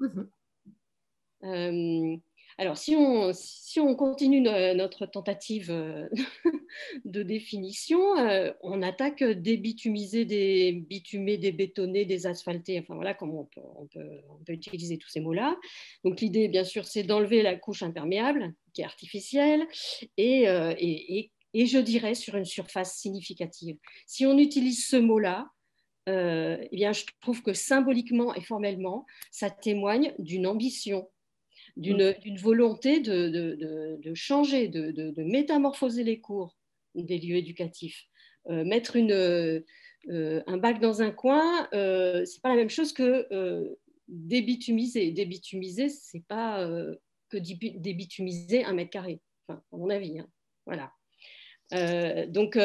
Alors, si on continue notre tentative de définition, on attaque débitumiser, débitumer, débétonner, désasphalter, enfin voilà comment on peut utiliser tous ces mots-là. Donc l'idée, bien sûr, c'est d'enlever la couche imperméable, qui est artificielle, et je dirais sur une surface significative. Si on utilise ce mot-là, eh bien, je trouve que symboliquement et formellement, ça témoigne d'une ambition, d'une volonté de changer, de métamorphoser les cours des lieux éducatifs. Mettre un bac dans un coin, ce n'est pas la même chose que débitumiser. Débitumiser, ce n'est pas que débitumiser 1 mètre carré, enfin, à mon avis. Voilà. Donc,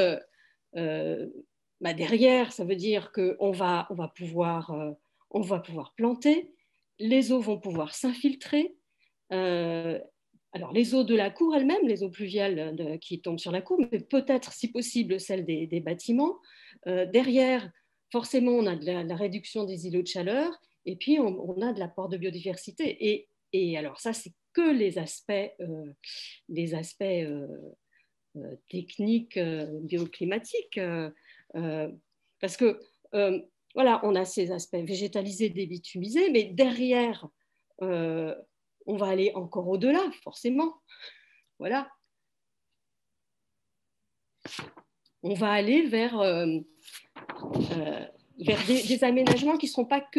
derrière, ça veut dire qu'on va pouvoir planter, les eaux vont pouvoir s'infiltrer. Alors les eaux de la cour elle-même, les eaux pluviales qui tombent sur la cour, mais peut-être si possible celles des bâtiments. Derrière, forcément, on a de la réduction des îlots de chaleur et puis on a de l'apport de biodiversité. Et alors ça, c'est que les aspects techniques, bioclimatiques. Parce que, voilà, on a ces aspects végétalisés, débitumisés, mais derrière, on va aller encore au-delà, forcément. Voilà. On va aller vers des aménagements qui ne seront pas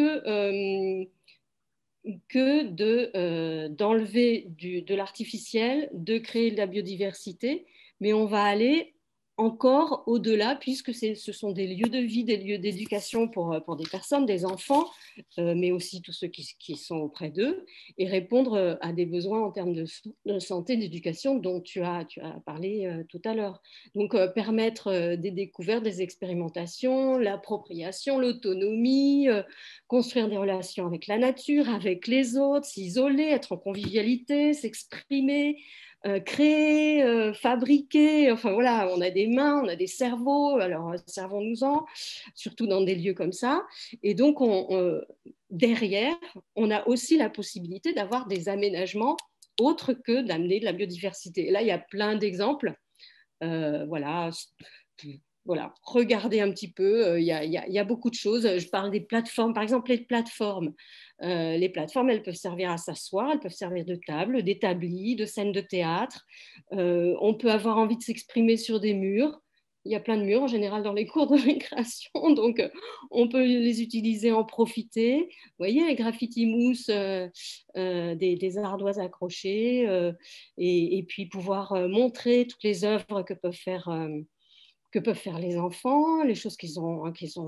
d'enlever de l'artificiel, de créer de la biodiversité, mais on va aller encore au-delà, puisque ce sont des lieux de vie, des lieux d'éducation pour des personnes, des enfants, mais aussi tous ceux qui sont auprès d'eux, et répondre à des besoins en termes de santé, d'éducation dont tu as parlé tout à l'heure. Donc, permettre des découvertes, des expérimentations, l'appropriation, l'autonomie, construire des relations avec la nature, avec les autres, s'isoler, être en convivialité, s'exprimer, créer, fabriquer, enfin voilà, on a des mains, on a des cerveaux, alors servons-nous-en, surtout dans des lieux comme ça. Et donc, derrière, on a aussi la possibilité d'avoir des aménagements autres que d'amener de la biodiversité. Et là, il y a plein d'exemples. Voilà, regardez un petit peu, il y a beaucoup de choses. Je parle des plateformes, par exemple les plateformes. Les plateformes, elles peuvent servir à s'asseoir, elles peuvent servir de table, d'établi, de scène de théâtre. On peut avoir envie de s'exprimer sur des murs. Il y a plein de murs en général dans les cours de récréation, donc on peut les utiliser, en profiter. Vous voyez, les graffitis mousse, des ardoises accrochées, et puis pouvoir montrer toutes les œuvres que peuvent faire les enfants, les choses qu'ils ont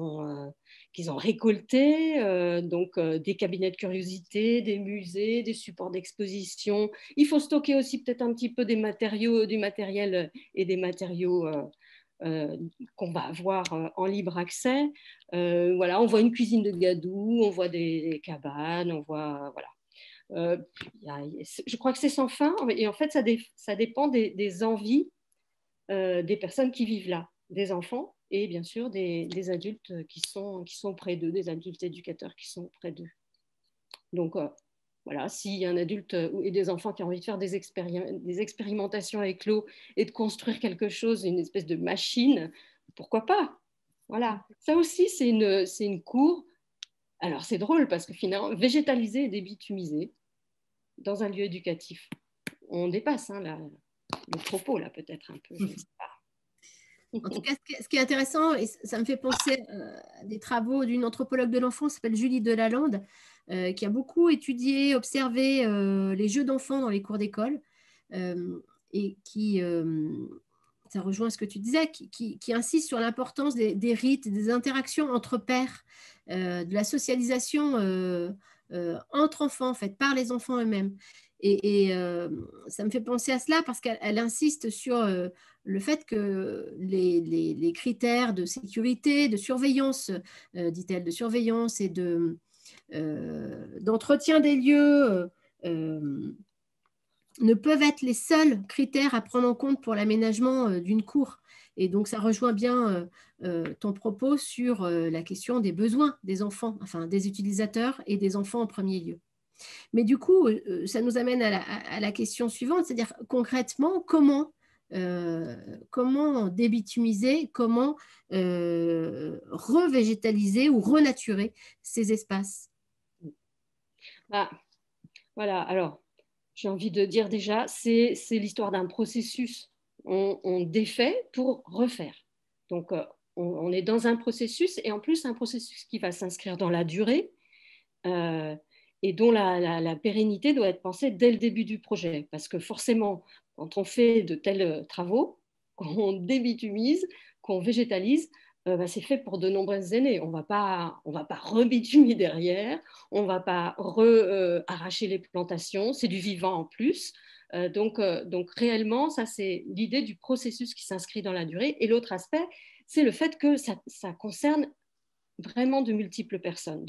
récoltées, donc des cabinets de curiosité, des musées, des supports d'exposition. Il faut stocker aussi peut-être un petit peu du matériel et des matériaux qu'on va avoir en libre accès. Voilà, on voit une cuisine de Gadou, on voit des cabanes, on voit, voilà. Je crois que c'est sans fin, et en fait, ça dépend des envies des personnes qui vivent là, des enfants et bien sûr des adultes qui sont près d'eux, des adultes éducateurs qui sont près d'eux. Donc, voilà, s'il y a un adulte et des enfants qui ont envie de faire des expérimentations avec l'eau et de construire quelque chose, une espèce de machine, pourquoi pas? Voilà, ça aussi, c'est une cour. Alors, c'est drôle parce que finalement, végétaliser et débitumiser dans un lieu éducatif, on dépasse le propos, là, peut-être un peu, je ne sais pas. En tout cas, ce qui est intéressant, et ça me fait penser à des travaux d'une anthropologue de l'enfance qui s'appelle Julie Delalande, qui a beaucoup étudié, observé les jeux d'enfants dans les cours d'école, et qui, ça rejoint ce que tu disais, qui insiste sur l'importance des rites, des interactions entre pairs, de la socialisation entre enfants, en fait, par les enfants eux-mêmes. Et ça me fait penser à cela parce qu'elle insiste sur le fait que les critères de sécurité, de surveillance, dit-elle, de surveillance et d'entretien des lieux ne peuvent être les seuls critères à prendre en compte pour l'aménagement d'une cour. Et donc, ça rejoint bien ton propos sur la question des besoins des enfants, enfin des utilisateurs et des enfants en premier lieu. Mais du coup, ça nous amène à la question suivante, c'est-à-dire concrètement, comment débitumiser, comment revégétaliser ou renaturer ces espaces? Voilà, alors, j'ai envie de dire déjà, c'est l'histoire d'un processus. On défait pour refaire. Donc, on est dans un processus, et en plus, un processus qui va s'inscrire dans la durée, et dont la pérennité doit être pensée dès le début du projet. Parce que forcément, quand on fait de tels travaux, quand on débitumise, qu'on végétalise, c'est fait pour de nombreuses années. On ne va pas rebitumer derrière, on ne va pas arracher les plantations, c'est du vivant en plus. Donc réellement, ça c'est l'idée du processus qui s'inscrit dans la durée. Et l'autre aspect, c'est le fait que ça concerne vraiment de multiples personnes,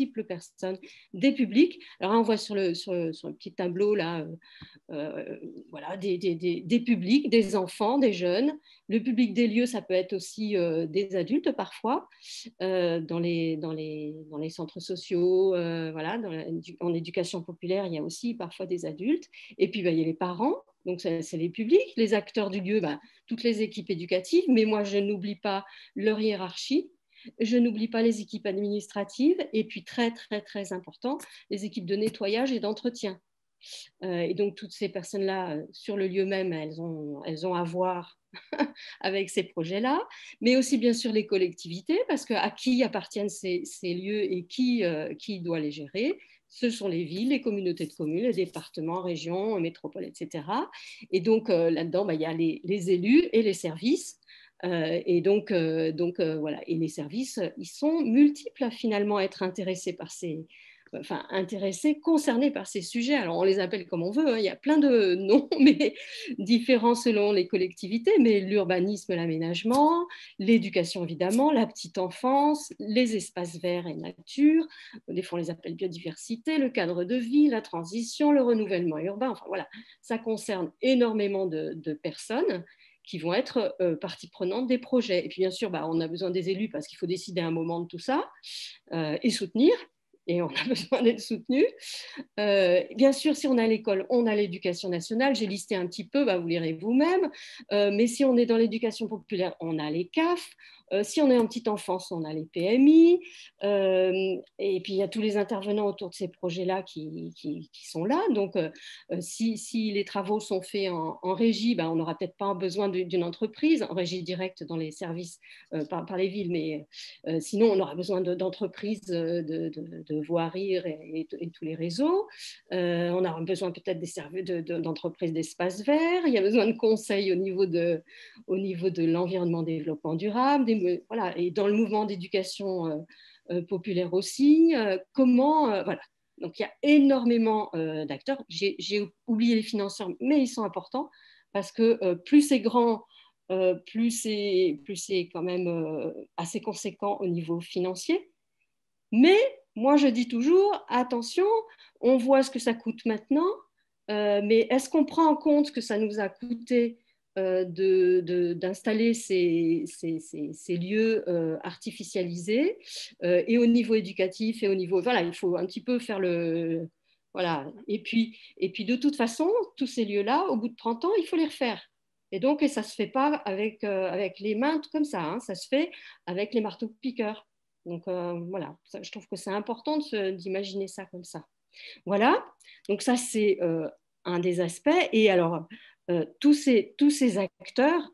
des publics. Alors là, on voit sur le petit tableau là, voilà, des publics, des enfants, des jeunes. Le public des lieux, ça peut être aussi des adultes parfois, dans les centres sociaux, voilà, en éducation populaire, il y a aussi parfois des adultes. Et puis, il y a les parents, donc c'est les publics, les acteurs du lieu, toutes les équipes éducatives, mais moi, je n'oublie pas leur hiérarchie. Je n'oublie pas les équipes administratives et puis très, très, très important, les équipes de nettoyage et d'entretien. Et donc, toutes ces personnes-là, sur le lieu même, elles ont à voir avec ces projets-là, mais aussi bien sûr les collectivités, parce qu'à qui appartiennent ces lieux et qui doit les gérer. Ce sont les villes, les communautés de communes, les départements, régions, métropoles, etc. Et donc, là-dedans, il y a les élus et les services. Et donc voilà. Et les services, ils sont multiples à finalement être intéressés par concernés par ces sujets. Alors, on les appelle comme on veut, hein. Il y a plein de noms, mais différents selon les collectivités, mais l'urbanisme, l'aménagement, l'éducation évidemment, la petite enfance, les espaces verts et nature, des fois on les appelle biodiversité, le cadre de vie, la transition, le renouvellement urbain, enfin voilà, ça concerne énormément de personnes qui vont être partie prenante des projets. Et puis bien sûr, on a besoin des élus parce qu'il faut décider un moment de tout ça et soutenir. Et on a besoin d'être soutenu. Bien sûr, si on a l'école, on a l'éducation nationale. J'ai listé un petit peu, vous lirez vous-même. Mais si on est dans l'éducation populaire, on a les CAF. Si on est en petite enfance, on a les PMI. Et puis, il y a tous les intervenants autour de ces projets-là qui sont là. Donc, si les travaux sont faits en régie, on n'aura peut-être pas besoin d'une entreprise, en régie directe dans les services par les villes, mais sinon, on aura besoin d'entreprises de voirie et tous les réseaux. On aura besoin peut-être d'entreprises d'espaces verts. Il y a besoin de conseils au niveau de l'environnement, développement durable, voilà, et dans le mouvement d'éducation populaire aussi. Voilà. Donc, il y a énormément d'acteurs. J'ai oublié les financeurs, mais ils sont importants parce que plus c'est grand, plus c'est quand même assez conséquent au niveau financier. Mais moi, je dis toujours, attention, on voit ce que ça coûte maintenant, mais est-ce qu'on prend en compte ce que ça nous a coûté d'installer ces lieux artificialisés et au niveau éducatif et au niveau... Voilà, il faut un petit peu faire le... Voilà. Et puis de toute façon, tous ces lieux-là, au bout de 30 ans, il faut les refaire. Et donc, ça ne se fait pas avec les mains comme ça, hein, ça se fait avec les marteaux-piqueurs. Donc, voilà, je trouve que c'est important d'imaginer ça comme ça. Voilà, donc ça, c'est un des aspects. Et alors, tous ces acteurs,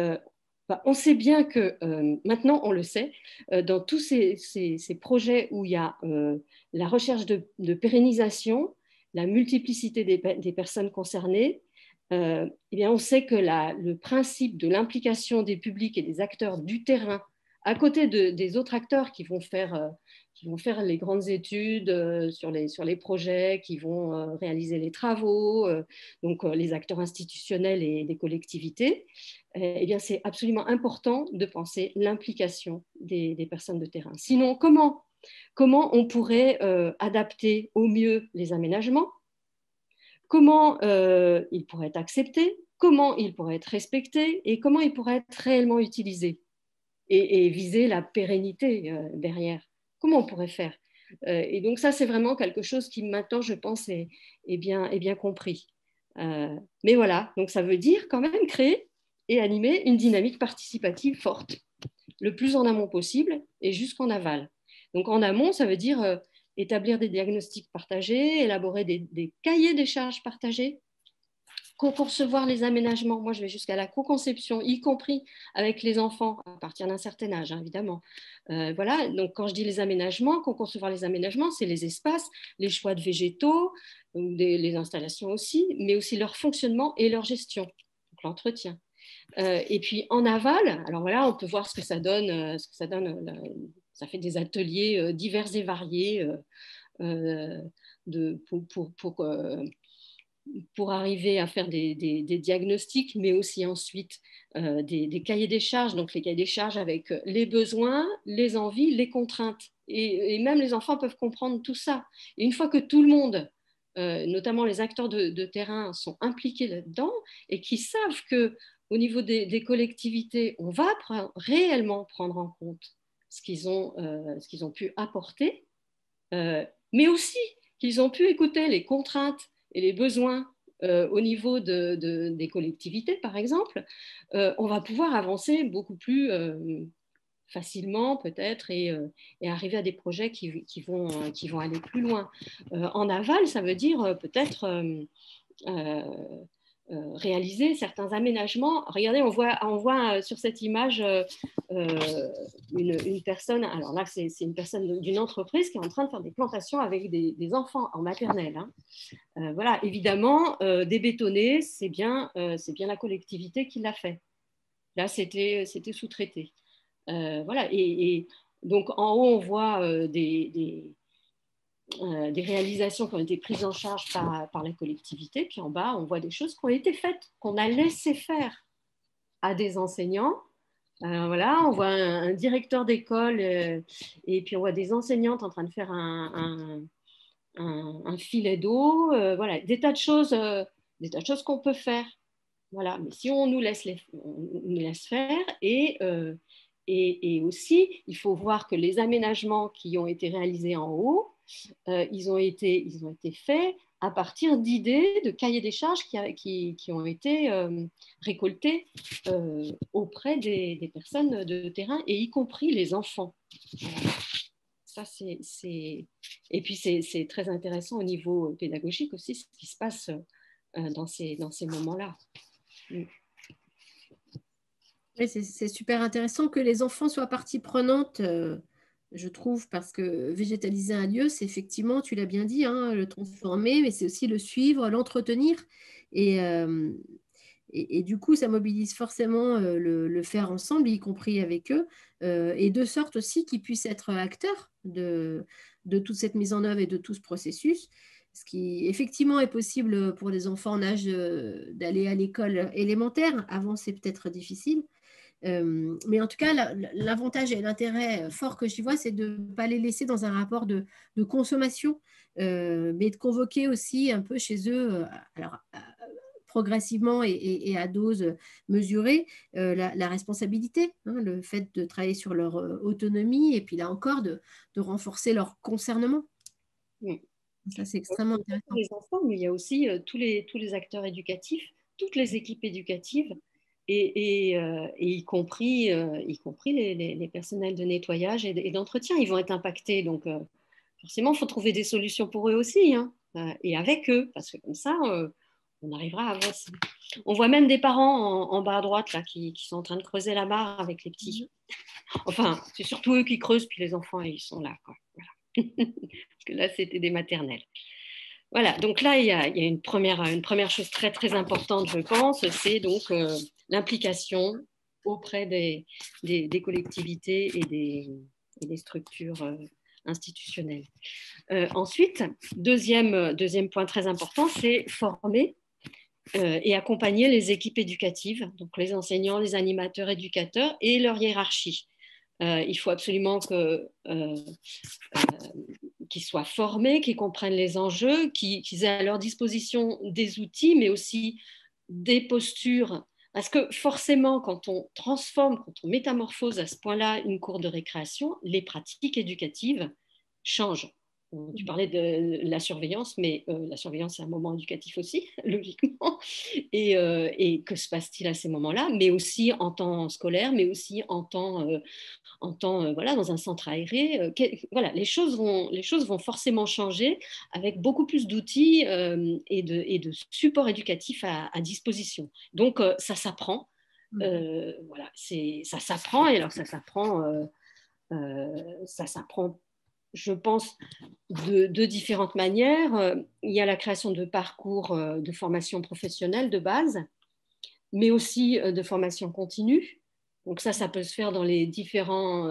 on sait bien que, maintenant on le sait, dans tous ces projets où il y a la recherche de pérennisation, la multiplicité des personnes concernées, eh bien, on sait que le principe de l'implication des publics et des acteurs du terrain, à côté des autres acteurs qui vont faire les grandes études sur les projets, qui vont réaliser les travaux, donc les acteurs institutionnels et des collectivités, eh bien, c'est absolument important de penser l'implication des personnes de terrain. Sinon, comment on pourrait adapter au mieux les aménagements? Comment ils pourraient être acceptés? Comment ils pourraient être respectés? Et comment ils pourraient être réellement utilisés? Et viser la pérennité derrière. Comment on pourrait faire? Et donc ça, c'est vraiment quelque chose qui maintenant, je pense, est bien compris. Mais voilà, donc ça veut dire quand même créer et animer une dynamique participative forte, le plus en amont possible et jusqu'en aval. Donc en amont, ça veut dire établir des diagnostics partagés, élaborer des cahiers des charges partagés, co-concevoir les aménagements. Moi, je vais jusqu'à la co-conception, y compris avec les enfants, à partir d'un certain âge, hein, évidemment. Voilà, donc quand je dis les aménagements, co-concevoir les aménagements, c'est les espaces, les choix de végétaux, les installations aussi, mais aussi leur fonctionnement et leur gestion, donc l'entretien. Et puis en aval, alors voilà, on peut voir ce que ça donne. Ça fait des ateliers divers et variés pour pour arriver à faire des diagnostics, mais aussi ensuite des cahiers des charges. Donc les cahiers des charges avec les besoins, les envies, les contraintes. Et même les enfants peuvent comprendre tout ça. Et une fois que tout le monde, notamment les acteurs de terrain, sont impliqués là-dedans et qui savent qu'au niveau des collectivités, on va réellement prendre en compte ce qu'ils ont pu apporter, mais aussi qu'ils ont pu écouter les contraintes et les besoins au niveau des collectivités, par exemple, on va pouvoir avancer beaucoup plus facilement peut-être et arriver à des projets qui vont aller plus loin. En aval, ça veut dire peut-être réaliser certains aménagements. Regardez, on voit sur cette image une personne, alors là c'est une personne d'une entreprise qui est en train de faire des plantations avec des enfants en maternelle. Hein. Voilà, évidemment, débétonner, c'est bien la collectivité qui l'a fait. Là, c'était sous-traité. Voilà, et donc en haut, on voit des réalisations qui ont été prises en charge par la collectivité, puis en bas, on voit des choses qui ont été faites, qu'on a laissé faire à des enseignants. Voilà, on voit un directeur d'école et puis on voit des enseignantes en train de faire un filet d'eau. Voilà, des tas de choses qu'on peut faire. Voilà, mais si on nous laisse faire et aussi, il faut voir que les aménagements qui ont été réalisés en haut, ils ont été faits à partir d'idées, de cahiers des charges qui ont été récoltés auprès des personnes de terrain, et y compris les enfants. Ça, Et puis, c'est très intéressant au niveau pédagogique aussi, ce qui se passe dans ces moments-là. Oui, c'est super intéressant que les enfants soient partie prenante, je trouve, parce que végétaliser un lieu, c'est effectivement, tu l'as bien dit, hein, le transformer, mais c'est aussi le suivre, l'entretenir. Et du coup, ça mobilise forcément le faire ensemble, y compris avec eux, et de sorte aussi qu'ils puissent être acteurs de toute cette mise en œuvre et de tout ce processus. Ce qui effectivement est possible pour les enfants en âge d'aller à l'école élémentaire. Avant, c'est peut-être difficile. Mais en tout cas, l'avantage et l'intérêt fort que j'y vois, c'est de ne pas les laisser dans un rapport de consommation, mais de convoquer aussi un peu chez eux, alors, progressivement et à dose mesurée, la responsabilité, hein, le fait de travailler sur leur autonomie et puis là encore de renforcer leur concernement. Oui. Ça, c'est extrêmement intéressant. Les enfants, mais il y a aussi tous les acteurs éducatifs, toutes les équipes éducatives, et y compris les personnels de nettoyage et d'entretien. Ils vont être impactés. Donc, forcément, il faut trouver des solutions pour eux aussi, hein, et avec eux, parce que comme ça, on arrivera à avancer. On voit même des parents en bas à droite là, qui sont en train de creuser la mare avec les petits. Enfin, c'est surtout eux qui creusent, puis les enfants, ils sont là, quoi. Voilà. Parce que là, c'était des maternelles. Voilà, donc là, il y a une première chose très, très importante, je pense, c'est donc l'implication auprès des collectivités et des structures institutionnelles. Ensuite, deuxième point très important, c'est former et accompagner les équipes éducatives, donc les enseignants, les animateurs, éducateurs et leur hiérarchie. Il faut absolument qu'ils soient formés, qu'ils comprennent les enjeux, qu'ils aient à leur disposition des outils, mais aussi des postures. Parce que forcément, quand on transforme, quand on métamorphose à ce point-là une cour de récréation, les pratiques éducatives changent. Tu parlais de la surveillance, mais la surveillance, c'est un moment éducatif aussi, logiquement. Et que se passe-t-il à ces moments-là? Mais aussi en temps scolaire, mais aussi en temps voilà, dans un centre aéré. Voilà, les choses vont forcément changer avec beaucoup plus d'outils et de supports éducatifs à disposition. Donc, ça s'apprend. Voilà, ça s'apprend. Et alors, ça s'apprend, je pense, de différentes manières. Il y a la création de parcours de formation professionnelle de base, mais aussi de formation continue. Donc ça peut se faire dans les différents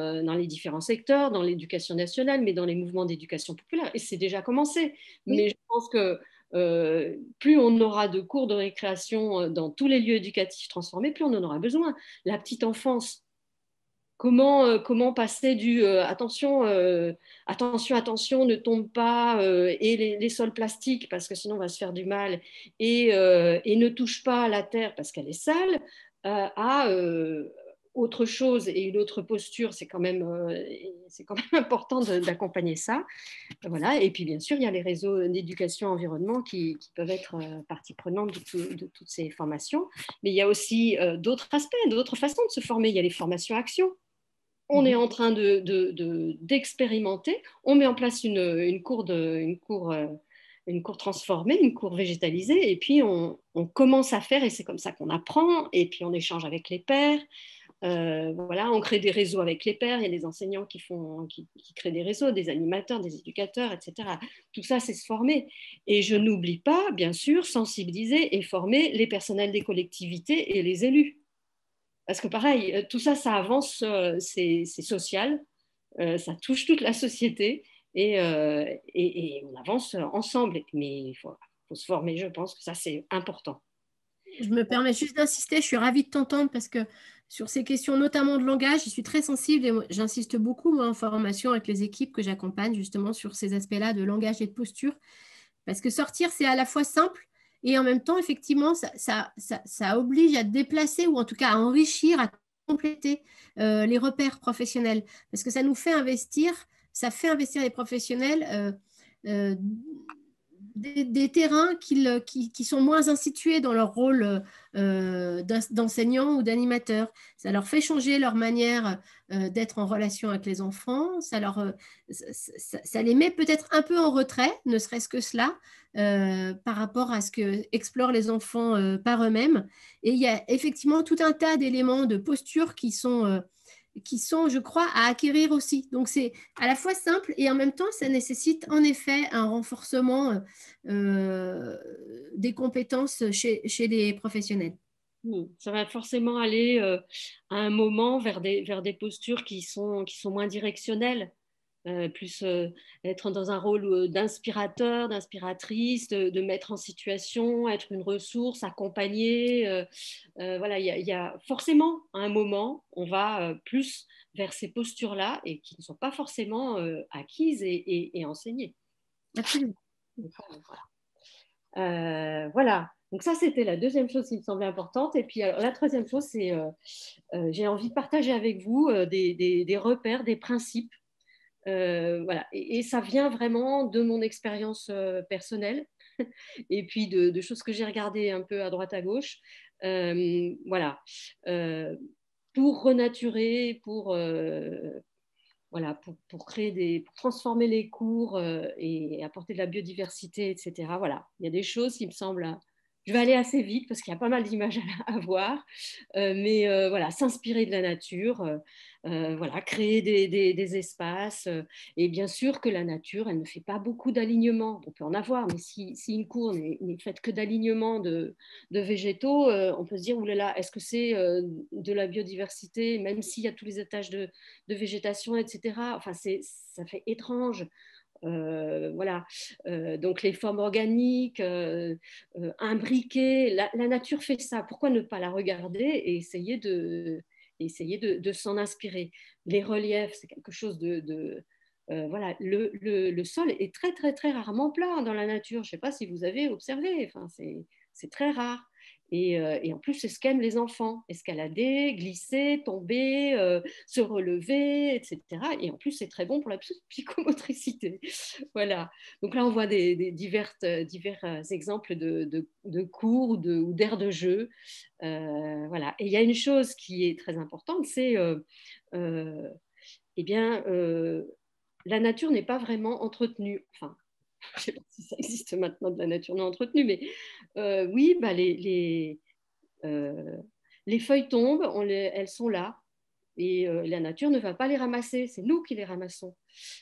secteurs, dans l'éducation nationale, mais dans les mouvements d'éducation populaire. Et c'est déjà commencé. Mais je pense que plus on aura de cours de récréation dans tous les lieux éducatifs transformés, plus on en aura besoin. La petite enfance, comment passer du attention, attention, ne tombe pas, et les sols plastiques, parce que sinon on va se faire du mal, et ne touche pas à la terre parce qu'elle est sale, à autre chose et une autre posture, c'est quand même important d'accompagner ça. Voilà. Et puis bien sûr, il y a les réseaux d'éducation environnement qui peuvent être partie prenante de toutes ces formations. Mais il y a aussi d'autres aspects, d'autres façons de se former. Il y a les formations actions. On est en train d'expérimenter. On met en place une cour transformée, une cour végétalisée, et puis on commence à faire, et c'est comme ça qu'on apprend, et puis on échange avec les pairs. Voilà, on crée des réseaux avec les pairs, il y a des enseignants qui créent des réseaux, des animateurs, des éducateurs, etc. Tout ça, c'est se former. Et je n'oublie pas, bien sûr, sensibiliser et former les personnels des collectivités et les élus. Parce que pareil, tout ça, ça avance, c'est social, ça touche toute la société et on avance ensemble. Mais il faut se former, je pense que ça, c'est important. Je me permets juste d'insister, je suis ravie de t'entendre parce que sur ces questions, notamment de langage, je suis très sensible et j'insiste beaucoup, moi, en formation avec les équipes que j'accompagne, justement, sur ces aspects-là de langage et de posture. Parce que sortir, c'est à la fois simple et en même temps, effectivement, ça oblige à déplacer ou en tout cas à enrichir, à compléter les repères professionnels. Parce que ça nous fait investir, ça fait investir les professionnels des terrains qui sont moins institués dans leur rôle d'enseignant ou d'animateur. Ça leur fait changer leur manière d'être en relation avec les enfants. Ça les met peut-être un peu en retrait, ne serait-ce que cela, par rapport à ce que explorent les enfants par eux-mêmes. Et il y a effectivement tout un tas d'éléments de posture qui sont, je crois, à acquérir aussi. Donc, c'est à la fois simple et en même temps, ça nécessite en effet un renforcement des compétences chez les professionnels. Ça va forcément aller à un moment vers des postures qui sont moins directionnelles. Plus être dans un rôle d'inspirateur, d'inspiratrice, de mettre en situation, être une ressource, accompagner. Voilà, il y a forcément à un moment, on va plus vers ces postures-là et qui ne sont pas forcément acquises et enseignées. Absolument. Voilà. Donc ça, c'était la deuxième chose qui me semblait importante. Et puis alors, la troisième chose, c'est j'ai envie de partager avec vous des repères, des principes. Voilà. Et ça vient vraiment de mon expérience personnelle et puis de choses que j'ai regardées un peu à droite à gauche. Voilà. Pour renaturer, voilà, pour transformer les cours et apporter de la biodiversité, etc. Voilà, il y a des choses qui me semblent. Je vais aller assez vite parce qu'il y a pas mal d'images à voir, mais voilà, s'inspirer de la nature, voilà, créer des espaces. Et bien sûr que la nature, elle ne fait pas beaucoup d'alignements. On peut en avoir, mais si une cour n'est faite que d'alignements de végétaux, on peut se dire, oulala, est-ce que c'est de la biodiversité, même s'il y a tous les étages de végétation, etc. Enfin, ça fait étrange. Voilà. Donc les formes organiques, imbriquées, la nature fait ça. Pourquoi ne pas la regarder et essayer de s'en inspirer? Les reliefs, c'est quelque chose voilà, le sol est très, très, très rarement plat dans la nature. Je ne sais pas si vous avez observé, enfin, c'est très rare. Et en plus, c'est ce qu'aiment les enfants, escalader, glisser, tomber, se relever, etc. Et en plus, c'est très bon pour la psychomotricité. Voilà. Donc là, on voit divers exemples de cours ou d'aires de jeu. Voilà. Et il y a une chose qui est très importante, c'est eh bien, la nature n'est pas vraiment entretenue. Enfin, je ne sais pas si ça existe maintenant de la nature non entretenue, mais oui, bah, les feuilles tombent, elles sont là. Et la nature ne va pas les ramasser, c'est nous qui les ramassons.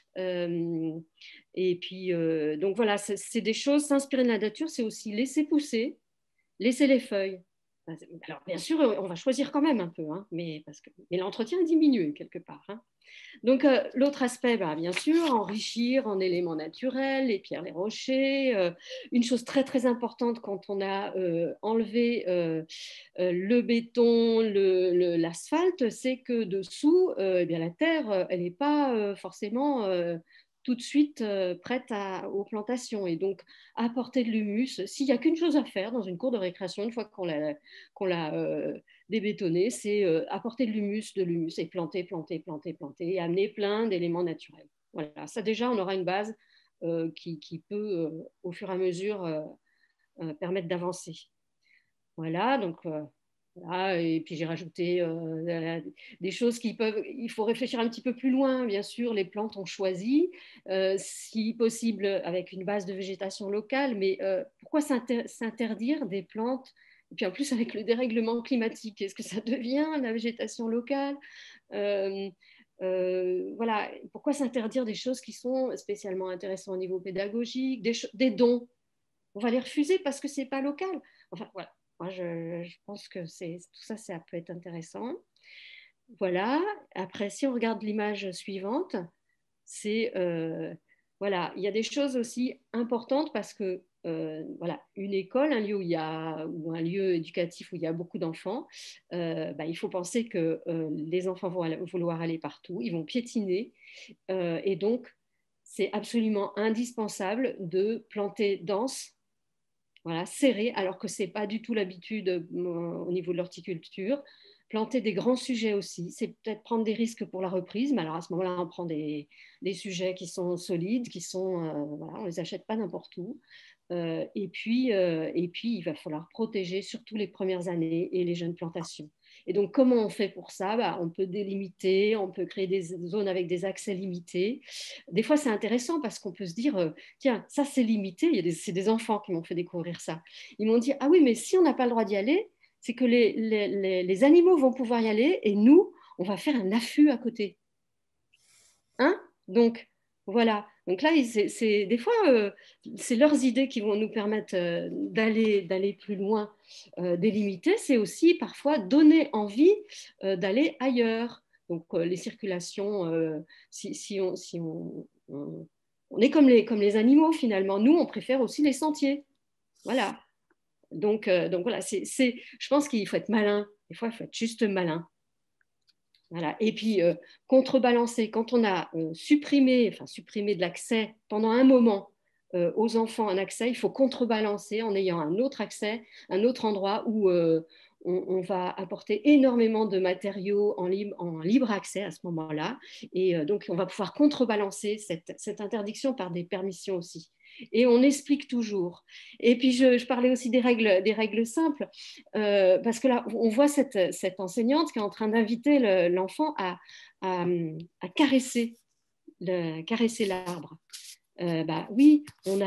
Et puis, donc voilà, c'est des choses, s'inspirer de la nature, c'est aussi laisser pousser, laisser les feuilles. Alors, bien sûr, on va choisir quand même un peu, hein, mais l'entretien est diminué quelque part. Hein. Donc, l'autre aspect, bien sûr, enrichir en éléments naturels, les pierres, les rochers. Une chose très, très importante quand on a enlevé le béton, l'asphalte, c'est que dessous, la terre, elle n'est pas forcément tout de suite prête aux plantations. Et donc, apporter de l'humus, s'il n'y a qu'une chose à faire dans une cour de récréation, une fois qu'on l'a débétonné, c'est apporter de l'humus et planter, et amener plein d'éléments naturels. Voilà, ça déjà, on aura une base qui peut, au fur et à mesure, permettre d'avancer. Voilà, donc voilà, et puis j'ai rajouté des choses il faut réfléchir un petit peu plus loin, bien sûr, les plantes on choisit, si possible avec une base de végétation locale, mais pourquoi s'interdire des plantes? Et puis en plus avec le dérèglement climatique, est-ce que ça devient la végétation locale? Voilà, pourquoi s'interdire des choses qui sont spécialement intéressantes au niveau pédagogique, des dons? On va les refuser parce que c'est pas local. Enfin voilà. Moi, je pense que tout ça, ça peut être intéressant. Voilà. Après, si on regarde l'image suivante, c'est voilà, il y a des choses aussi importantes parce que voilà, une école, un lieu ou un lieu éducatif où il y a beaucoup d'enfants, il faut penser que les enfants vont vouloir aller partout, ils vont piétiner, et donc c'est absolument indispensable de planter dense. Voilà, serré, alors que ce n'est pas du tout l'habitude au niveau de l'horticulture. Planter des grands sujets aussi, c'est peut-être prendre des risques pour la reprise, mais alors à ce moment-là, on prend des sujets qui sont solides, voilà, on ne les achète pas n'importe où. Et puis, il va falloir protéger surtout les premières années et les jeunes plantations. Et donc, comment on fait pour ça? On peut délimiter, on peut créer des zones avec des accès limités. Des fois, c'est intéressant parce qu'on peut se dire, tiens, ça c'est limité. C'est des enfants qui m'ont fait découvrir ça. Ils m'ont dit, ah oui, mais si on n'a pas le droit d'y aller, c'est que les animaux vont pouvoir y aller et nous, on va faire un affût à côté. Hein? Donc, voilà. Donc là, des fois, c'est leurs idées qui vont nous permettre d'aller plus loin. Délimiter, c'est aussi parfois donner envie d'aller ailleurs. Donc, les circulations, si on est comme les animaux finalement. Nous, on préfère aussi les sentiers. Voilà. Donc voilà, je pense qu'il faut être malin. Des fois, il faut être juste malin. Voilà. Et puis, contrebalancer, quand on a supprimé de l'accès pendant un moment aux enfants un accès, il faut contrebalancer en ayant un autre accès, un autre endroit où on va apporter énormément de matériaux en libre accès à ce moment-là. Et donc, on va pouvoir contrebalancer cette interdiction par des permissions aussi. Et on explique toujours. Et puis, je parlais aussi des règles simples, parce que là, on voit cette enseignante qui est en train d'inviter l'enfant à caresser l'arbre. Oui,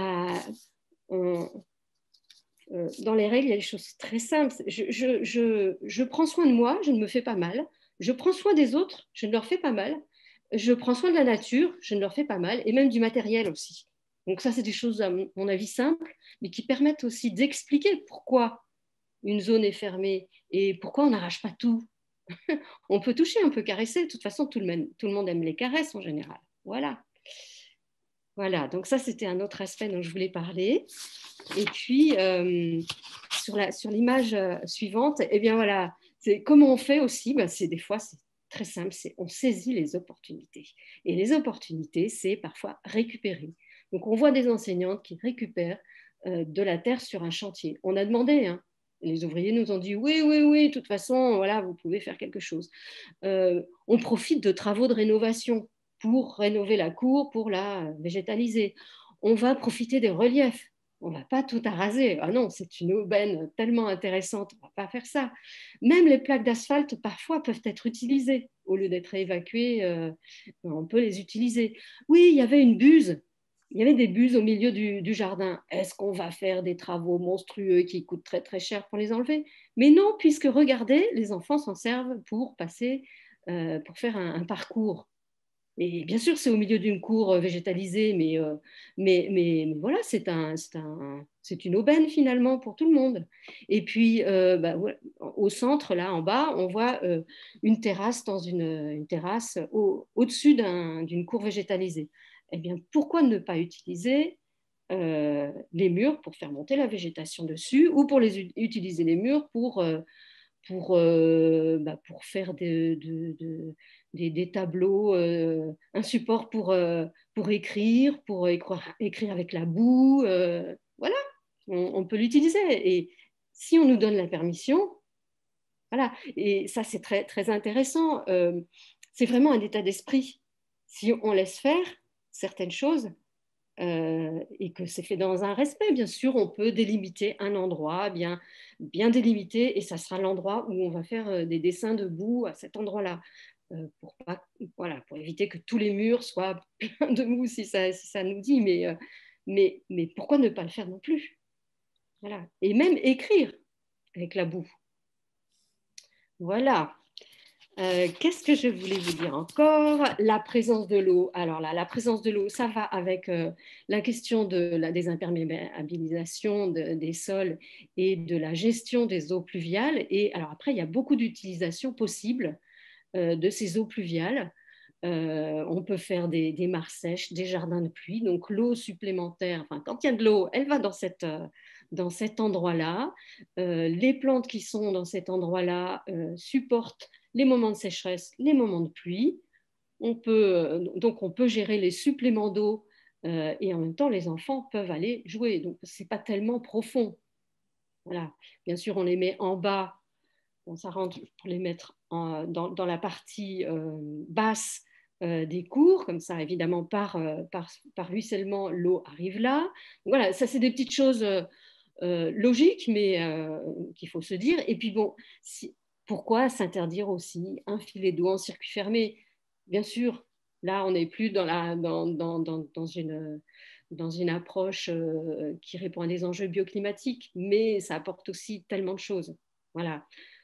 dans les règles, il y a des choses très simples. Je prends soin de moi, je ne me fais pas mal. Je prends soin des autres, je ne leur fais pas mal. Je prends soin de la nature, je ne leur fais pas mal, et même du matériel aussi. Donc ça, c'est des choses, à mon avis, simples, mais qui permettent aussi d'expliquer pourquoi une zone est fermée et pourquoi on n'arrache pas tout. On peut toucher, on peut caresser. De toute façon, tout le monde aime les caresses en général. Voilà. Voilà, donc ça, c'était un autre aspect dont je voulais parler. Et puis, sur l'image suivante, eh bien voilà, comment on fait aussi, des fois, c'est très simple, on saisit les opportunités. Et les opportunités, c'est parfois récupérer. Donc, on voit des enseignantes qui récupèrent de la terre sur un chantier. On a demandé, hein, les ouvriers nous ont dit oui, de toute façon, voilà, vous pouvez faire quelque chose. On profite de travaux de rénovation pour rénover la cour, pour la végétaliser. On va profiter des reliefs. On ne va pas tout araser. Ah non, c'est une aubaine tellement intéressante, on ne va pas faire ça. Même les plaques d'asphalte, parfois, peuvent être utilisées. Au lieu d'être évacuées, on peut les utiliser. Oui, il y avait une buse. Il y avait des buses au milieu du jardin. Est-ce qu'on va faire des travaux monstrueux qui coûtent très, très cher pour les enlever? Mais non, puisque regardez, les enfants s'en servent pour passer, pour faire un parcours. Et bien sûr, c'est au milieu d'une cour végétalisée, mais voilà, c'est une aubaine finalement pour tout le monde. Et puis, ouais, au centre, là en bas, on voit une terrasse une terrasse au-dessus d'une cour végétalisée. Eh bien, pourquoi ne pas utiliser les murs pour faire monter la végétation dessus ou pour utiliser les murs pour faire des tableaux, un support pour écrire avec la boue. Voilà, on peut l'utiliser. Et si on nous donne la permission, voilà. Et ça, c'est très, très intéressant. C'est vraiment un état d'esprit. Si on laisse faire certaines choses, et que c'est fait dans un respect, bien sûr, on peut délimiter un endroit bien délimité et ça sera l'endroit où on va faire des dessins debout à cet endroit-là pour éviter que tous les murs soient pleins de mousse si ça nous dit, mais pourquoi ne pas le faire non plus? Voilà. Et même écrire avec la boue. Voilà. Qu'est-ce que je voulais vous dire encore? La présence de l'eau. Alors là, la présence de l'eau, ça va avec la question de la désimperméabilisation des sols et de la gestion des eaux pluviales. Et alors après, il y a beaucoup d'utilisations possibles de ces eaux pluviales. On peut faire des mares sèches, des jardins de pluie. Donc l'eau supplémentaire, enfin, quand il y a de l'eau, elle va dans cet endroit-là. Les plantes qui sont dans cet endroit-là supportent les moments de sécheresse, les moments de pluie. Donc on peut gérer les suppléments d'eau et en même temps les enfants peuvent aller jouer. Donc ce n'est pas tellement profond. Voilà. Bien sûr, on les met en bas. On s'arrange pour les mettre dans la partie basse des cours, comme ça, évidemment, par ruissellement, l'eau arrive là. Voilà, ça, c'est des petites choses logiques, mais qu'il faut se dire. Et puis, bon, pourquoi s'interdire aussi un filet d'eau en circuit fermé? Bien sûr, là, on n'est plus dans une approche qui répond à des enjeux bioclimatiques, mais ça apporte aussi tellement de choses. Voilà.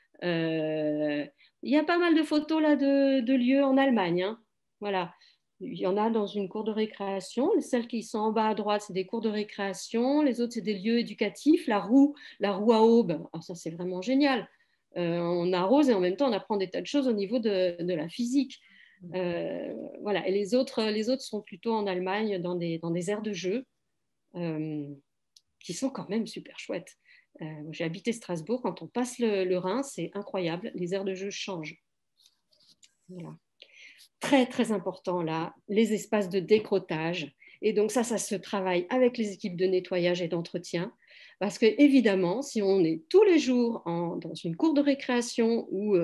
Il y a pas mal de photos là de lieux en Allemagne. Hein. Voilà. Il y en a dans une cour de récréation. Celles qui sont en bas à droite, c'est des cours de récréation. Les autres, c'est des lieux éducatifs. La roue à aube, alors ça, c'est vraiment génial. On arrose et en même temps, on apprend des tas de choses au niveau de la physique. Voilà. Et les autres sont plutôt en Allemagne dans des aires de jeu qui sont quand même super chouettes. J'ai habité Strasbourg, quand on passe le Rhin, c'est incroyable, les aires de jeu changent. Voilà. Très, très important là, les espaces de décrottage. Et donc ça se travaille avec les équipes de nettoyage et d'entretien. Parce que évidemment, si on est tous les jours dans une cour de récréation où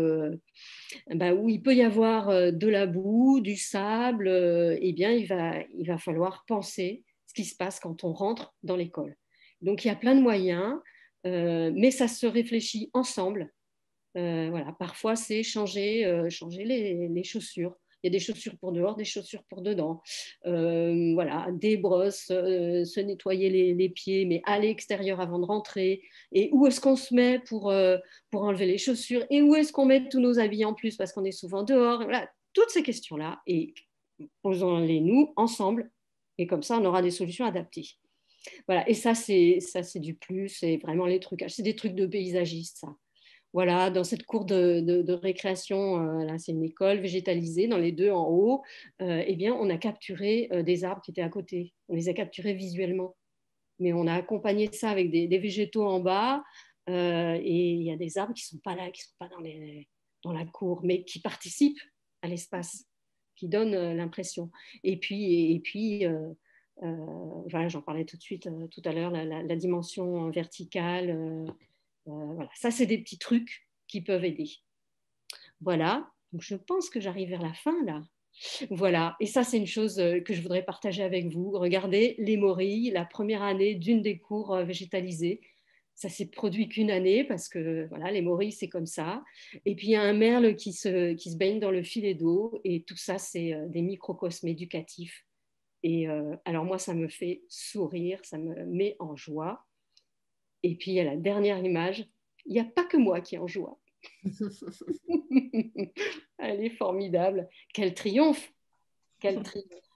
il peut y avoir de la boue, du sable, eh bien, il va falloir penser ce qui se passe quand on rentre dans l'école. Donc, il y a plein de moyens, mais ça se réfléchit ensemble. Voilà. Parfois, c'est changer les chaussures. Il y a des chaussures pour dehors, des chaussures pour dedans. Voilà, des brosses, se nettoyer les pieds, mais à l'extérieur avant de rentrer. Et où est-ce qu'on se met pour enlever les chaussures? Et où est-ce qu'on met tous nos habits en plus parce qu'on est souvent dehors? Voilà, toutes ces questions-là. Et posons-les nous ensemble. Et comme ça, on aura des solutions adaptées. Voilà, et ça, c'est du plus. C'est vraiment les trucs. C'est des trucs de paysagistes, ça. Voilà, dans cette cour de récréation, là c'est une école végétalisée, dans les deux en haut, eh bien, on a capturé des arbres qui étaient à côté. On les a capturés visuellement. Mais on a accompagné ça avec des végétaux en bas, et il y a des arbres qui ne sont pas là, qui ne sont pas dans la cour, mais qui participent à l'espace, qui donnent l'impression. Et puis voilà, j'en parlais tout de suite, tout à l'heure, la dimension verticale. Voilà, ça, c'est des petits trucs qui peuvent aider. Voilà, donc je pense que j'arrive vers la fin là. Voilà, et ça, c'est une chose que je voudrais partager avec vous. Regardez les morilles, la première année d'une des cours végétalisées. Ça s'est produit qu'une année parce que voilà, les morilles, c'est comme ça. Et puis, il y a un merle qui se baigne dans le filet d'eau et tout ça, c'est des microcosmes éducatifs. Et alors moi, ça me fait sourire, ça me met en joie. Et puis, il y a la dernière image. Il n'y a pas que moi qui est en joie. Elle est formidable. Quel triomphe! Quel triomphe.